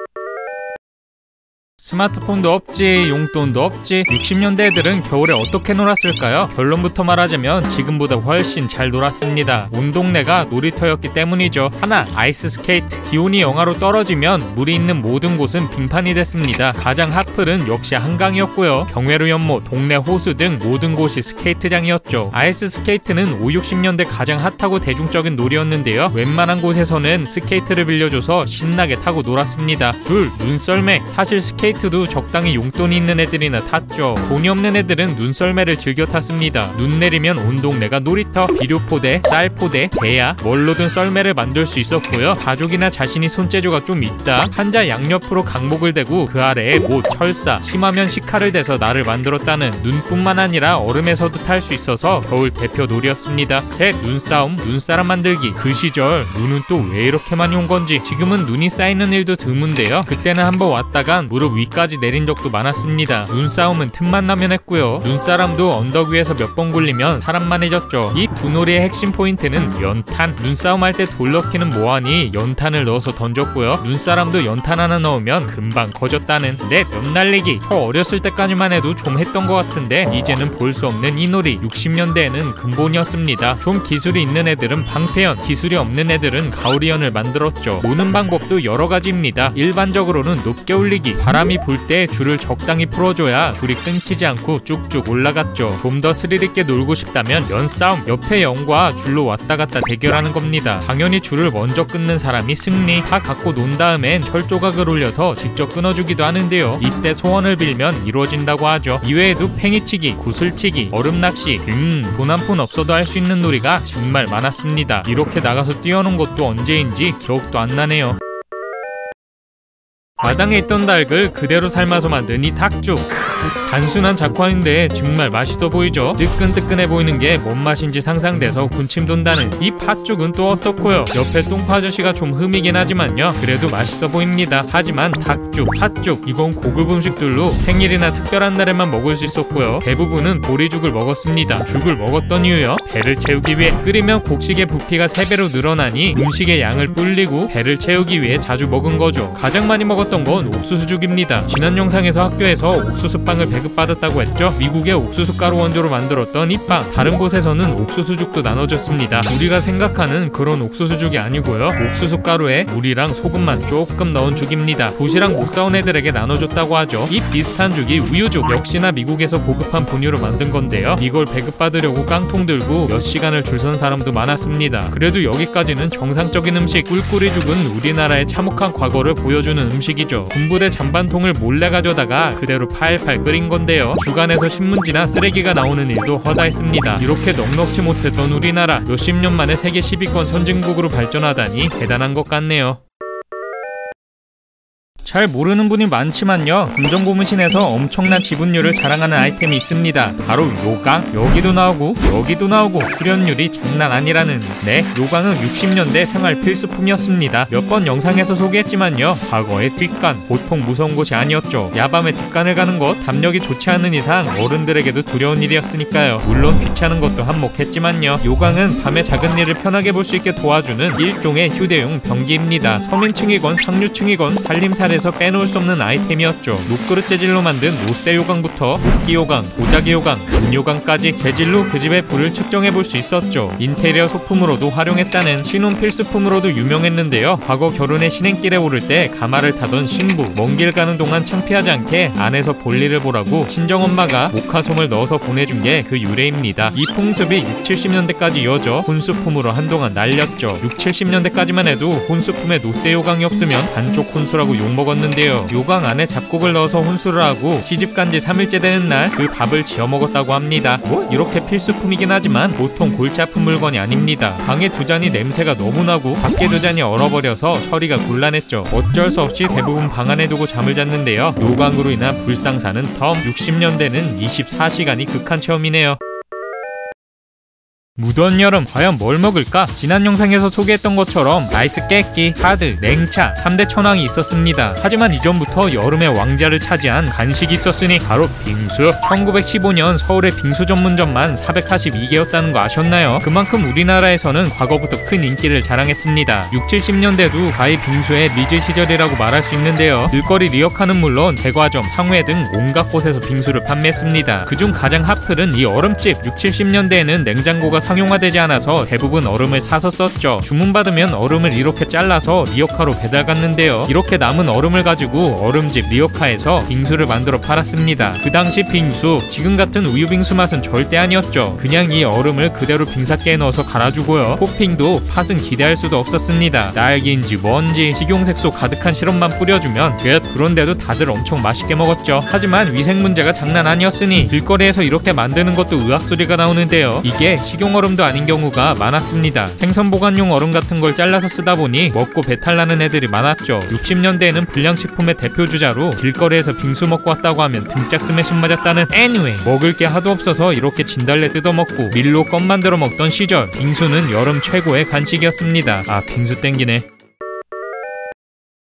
A: 스마트폰도 없지, 용돈도 없지. 60년대 애들은 겨울에 어떻게 놀았을까요? 결론부터 말하자면 지금보다 훨씬 잘 놀았습니다. 온 동네가 놀이터였기 때문이죠. 하나, 아이스 스케이트. 기온이 영하로 떨어지면 물이 있는 모든 곳은 빙판이 됐습니다. 가장 핫플은 역시 한강이었고요. 경회로 연못, 동네 호수 등 모든 곳이 스케이트장이었죠. 아이스 스케이트는 5, 60년대 가장 핫하고 대중적인 놀이였는데요, 웬만한 곳에서는 스케이트를 빌려줘서 신나게 타고 놀았습니다. 둘, 눈썰매. 사실 스케이트도 적당히 용돈이 있는 애들이나 탔죠. 돈이 없는 애들은 눈썰매를 즐겨 탔습니다. 눈 내리면 온 동네가 놀이터. 비료포대, 쌀포대, 대야, 뭘로든 썰매를 만들 수 있었고요. 가족이나 자신이 손재주가 좀 있다, 한자 양옆으로 강목을 대고 그 아래에 못, 철사, 심하면 식칼을 대서 나를 만들었다는. 눈뿐만 아니라 얼음에서도 탈 수 있어서 겨울 대표 놀이였습니다. 셋, 눈싸움, 눈사람 만들기. 그 시절 눈은 또 왜 이렇게 많이 온 건지 지금은 눈이 쌓이는 일도 드문데요, 그때는 한번 왔다간 무릎 위까지 내린 적도 많았습니다. 눈싸움은 틈만 나면 했고요. 눈사람도 언덕 위에서 몇 번 굴리면 사람만해졌죠. 이 두 놀이의 핵심 포인트는 연탄. 눈싸움 할 때 돌 넣기는 뭐하니 연탄을 넣어서 던졌고요. 눈사람도 연탄 하나 넣으면 금방 커졌다는 넷 연날리기. 저 어렸을 때까지만 해도 좀 했던 것 같은데 이제는 볼 수 없는 이 놀이. 60년대에는 근본이었습니다. 좀 기술이 있는 애들은 방패연, 기술이 없는 애들은 가오리연을 만들었죠. 노는 방법도 여러 가지입니다. 일반적으로는 높게 올리기. 바람이 불 때 줄을 적당히 풀어줘야 줄이 끊기지 않고 쭉쭉 올라갔죠. 좀 더 스릴 있게 놀고 싶다면 연싸움. 옆에 연과 줄로 왔다 갔다 대결하는 겁니다. 당연히 줄을 먼저 끊는 사람이 승리. 다 갖고 논 다음엔 철 조각을 올려서 직접 끊어주기도 하는데요. 이때 소원을 빌면 이루어진다고 하죠. 이외에도 팽이치기, 구슬치기, 얼음낚시 등 돈 한 푼 없어도 할 수 있는 놀이가 정말 많았습니다. 이렇게 나가서 뛰어논 것도 언제인지 기억도 안 나네요. 마당에 있던 닭을 그대로 삶아서 만든 이 닭죽. 단순한 작화인데 정말 맛있어 보이죠? 뜨끈뜨끈해 보이는 게 뭔 맛인지 상상돼서 군침 돈다는 이 팥죽은 또 어떻고요? 옆에 똥파 아저씨가 좀 흠이긴 하지만요, 그래도 맛있어 보입니다. 하지만 닭죽, 팥죽 이건 고급 음식들로 생일이나 특별한 날에만 먹을 수 있었고요. 대부분은 보리죽을 먹었습니다. 죽을 먹었던 이유요? 배를 채우기 위해. 끓이면 곡식의 부피가 3배로 늘어나니 음식의 양을 불리고 배를 채우기 위해 자주 먹은 거죠. 가장 많이 먹었던 건 옥수수죽입니다. 지난 영상에서 학교에서 옥수수빵을 배급받았다고 했죠. 미국의 옥수수 가루 원조로 만들었던 이 빵. 다른 곳에서는 옥수수죽도 나눠줬습니다. 우리가 생각하는 그런 옥수수죽이 아니고요. 옥수수 가루에 물이랑 소금만 조금 넣은 죽입니다. 도시락 못 사온 애들에게 나눠줬다고 하죠. 이 비슷한 죽이 우유죽. 역시나 미국에서 보급한 분유로 만든 건데요. 이걸 배급받으려고 깡통 들고 몇 시간을 줄 선 사람도 많았습니다. 그래도 여기까지는 정상적인 음식. 꿀꿀이죽은 우리나라의 참혹한 과거를 보여주는 음식이죠. 군부대 잔반통을 몰래 가져다가 그대로 팔팔 끓인 건데요. 주간에서 신문지나 쓰레기가 나오는 일도 허다했습니다. 이렇게 넉넉지 못했던 우리나라, 몇십 년 만에 세계 10위권 선진국으로 발전하다니 대단한 것 같네요. 잘 모르는 분이 많지만요, 금정고무신에서 엄청난 지분율을 자랑하는 아이템이 있습니다. 바로 요강. 여기도 나오고 여기도 나오고 출연율이 장난 아니라는. 네, 요강은 60년대 생활 필수품이었습니다. 몇 번 영상에서 소개했지만요, 과거의 뒷간 보통 무서운 곳이 아니었죠. 야밤에 뒷간을 가는 것, 담력이 좋지 않은 이상 어른들에게도 두려운 일이었으니까요. 물론 귀찮은 것도 한몫했지만요, 요강은 밤에 작은 일을 편하게 볼 수 있게 도와주는 일종의 휴대용 변기입니다. 서민층이건 상류층이건 살림살이 에서 빼놓을 수 없는 아이템이었죠. 녹그릇 재질로 만든 노쇠 요강부터 녹기 요강, 도자기 요강, 금 요강까지 재질로 그 집의 불을 측정해 볼 수 있었죠. 인테리어 소품으로도 활용했다는 신혼 필수품으로도 유명했는데요. 과거 결혼의 신행길에 오를 때 가마를 타던 신부, 먼 길 가는 동안 창피하지 않게 안에서 볼일을 보라고 친정엄마가 모카솜을 넣어서 보내준 게 그 유래입니다. 이 풍습이 6, 70년대까지 이어져 혼수품으로 한동안 날렸죠. 6, 70년대까지만 해도 혼수품에 노쇠 요강이 없으면 반쪽 혼수라고 욕먹었는데요. 요강 안에 잡곡을 넣어서 혼수를 하고 시집간 지 3일째 되는 날 그 밥을 지어 먹었다고 합니다. 뭐 이렇게 필수품이긴 하지만 보통 골치 아픈 물건이 아닙니다. 방에 두 잔이 냄새가 너무 나고 밖에 두 잔이 얼어버려서 처리가 곤란했죠. 어쩔 수 없이 대부분 방 안에 두고 잠을 잤는데요. 요강으로 인한 불상사는 덤. 60년대는 24시간이 극한 체험이네요. 무더운 여름 과연 뭘 먹을까? 지난 영상에서 소개했던 것처럼 라이스 깨끼, 카드, 냉차 3대 천왕이 있었습니다. 하지만 이전부터 여름의 왕자를 차지한 간식이 있었으니 바로 빙수. 1915년 서울의 빙수 전문점만 442개였다는 거 아셨나요? 그만큼 우리나라에서는 과거부터 큰 인기를 자랑했습니다. 6, 70년대도 가히 빙수의 리즈 시절이라고 말할 수 있는데요. 길거리 리어카는 물론 제과점, 상회 등 온갖 곳에서 빙수를 판매했습니다. 그중 가장 핫플은 이 얼음집. 6, 70년대에는 냉장고가 상용화되지 않아서 대부분 얼음을 사서 썼죠. 주문받으면 얼음을 이렇게 잘라서 리어카로 배달 갔는데요. 이렇게 남은 얼음을 가지고 얼음집 리어카에서 빙수를 만들어 팔았습니다. 그 당시 빙수, 지금 같은 우유 빙수 맛은 절대 아니었죠. 그냥 이 얼음을 그대로 빙사기에 넣어서 갈아주고요. 토핑도 팥은 기대할 수도 없었습니다. 딸기인지 뭔지 식용색소 가득한 시럽만 뿌려주면 끝. 그런데도 다들 엄청 맛있게 먹었죠. 하지만 위생 문제가 장난 아니었으니 길거리에서 이렇게 만드는 것도 의학 소리가 나오는데요. 이게 식용 얼음도 아닌 경우가 많았습니다. 생선 보관용 얼음 같은 걸 잘라서 쓰다 보니 먹고 배탈 나는 애들이 많았죠. 60년대에는 불량식품의 대표주자로 길거리에서 빙수 먹고 왔다고 하면 등짝 스매싱 맞았다는. anyway, 먹을 게 하도 없어서 이렇게 진달래 뜯어먹고 밀로 껌 만들어 먹던 시절, 빙수는 여름 최고의 간식이었습니다. 아, 빙수 땡기네.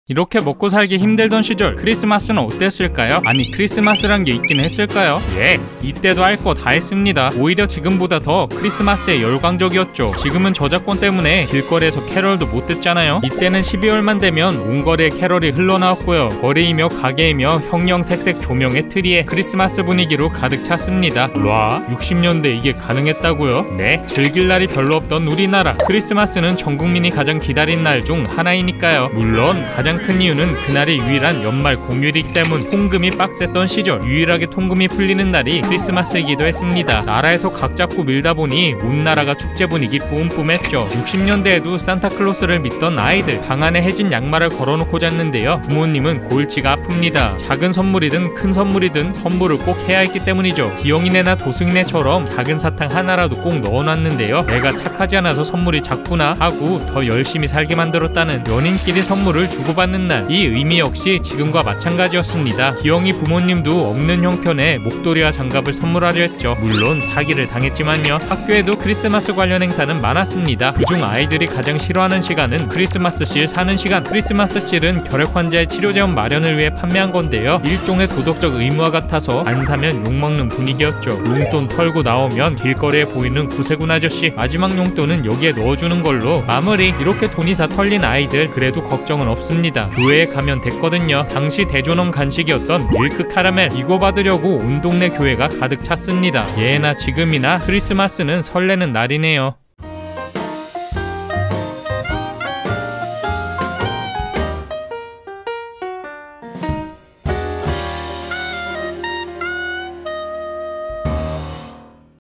A: 이렇게 먹고 살기 힘들던 시절 크리스마스는 어땠을까요? 아니 크리스마스란 게 있긴 했을까요? 예, 이때도 할 거 다 했습니다. 오히려 지금보다 더 크리스마스에 열광적이었죠. 지금은 저작권 때문에 길거리에서 캐럴도 못 듣잖아요. 이때는 12월만 되면 온 거리에 캐럴이 흘러나왔고요. 거리이며 가게이며 형형색색 조명의 트리에 크리스마스 분위기로 가득 찼습니다. 와, 60년대 이게 가능했다고요? 네, 즐길 날이 별로 없던 우리나라. 크리스마스는 전 국민이 가장 기다린 날 중 하나이니까요. 물론 가장 큰 이유는 그날이 유일한 연말 공휴일이기 때문. 통금이 빡셌던 시절 유일하게 통금이 풀리는 날이 크리스마스이기도 했습니다. 나라에서 각 잡고 밀다 보니 온 나라가 축제 분위기 뿜뿜했죠. 60년대에도 산타클로스를 믿던 아이들 방 안에 해진 양말을 걸어놓고 잤는데요. 부모님은 골치가 아픕니다. 작은 선물이든 큰 선물이든 선물을 꼭 해야 했기 때문이죠. 기영이네나 도승이네처럼 작은 사탕 하나라도 꼭 넣어놨는데요. 내가 착하지 않아서 선물이 작구나 하고 더 열심히 살게 만들었다는 연인끼리 선물을 주고받는 날. 이 의미 역시 지금과 마찬가지였습니다. 기영이 부모님도 없는 형편에 목도리와 장갑을 선물하려 했죠. 물론 사기를 당했지만요. 학교에도 크리스마스 관련 행사는 많았습니다. 그중 아이들이 가장 싫어하는 시간은 크리스마스 실 사는 시간. 크리스마스 실은 결핵 환자의 치료제원 마련을 위해 판매한 건데요. 일종의 도덕적 의무와 같아서 안 사면 욕먹는 분위기였죠. 용돈 털고 나오면 길거리에 보이는 구세군 아저씨 마지막 용돈은 여기에 넣어주는 걸로 마무리. 이렇게 돈이 다 털린 아이들 그래도 걱정은 없습니다. 교회에 가면 됐거든요. 당시 대존엄 간식이었던 밀크 카라멜 이거 받으려고 온 동네 교회가 가득 찼습니다. 예나 지금이나 크리스마스는 설레는 날이네요.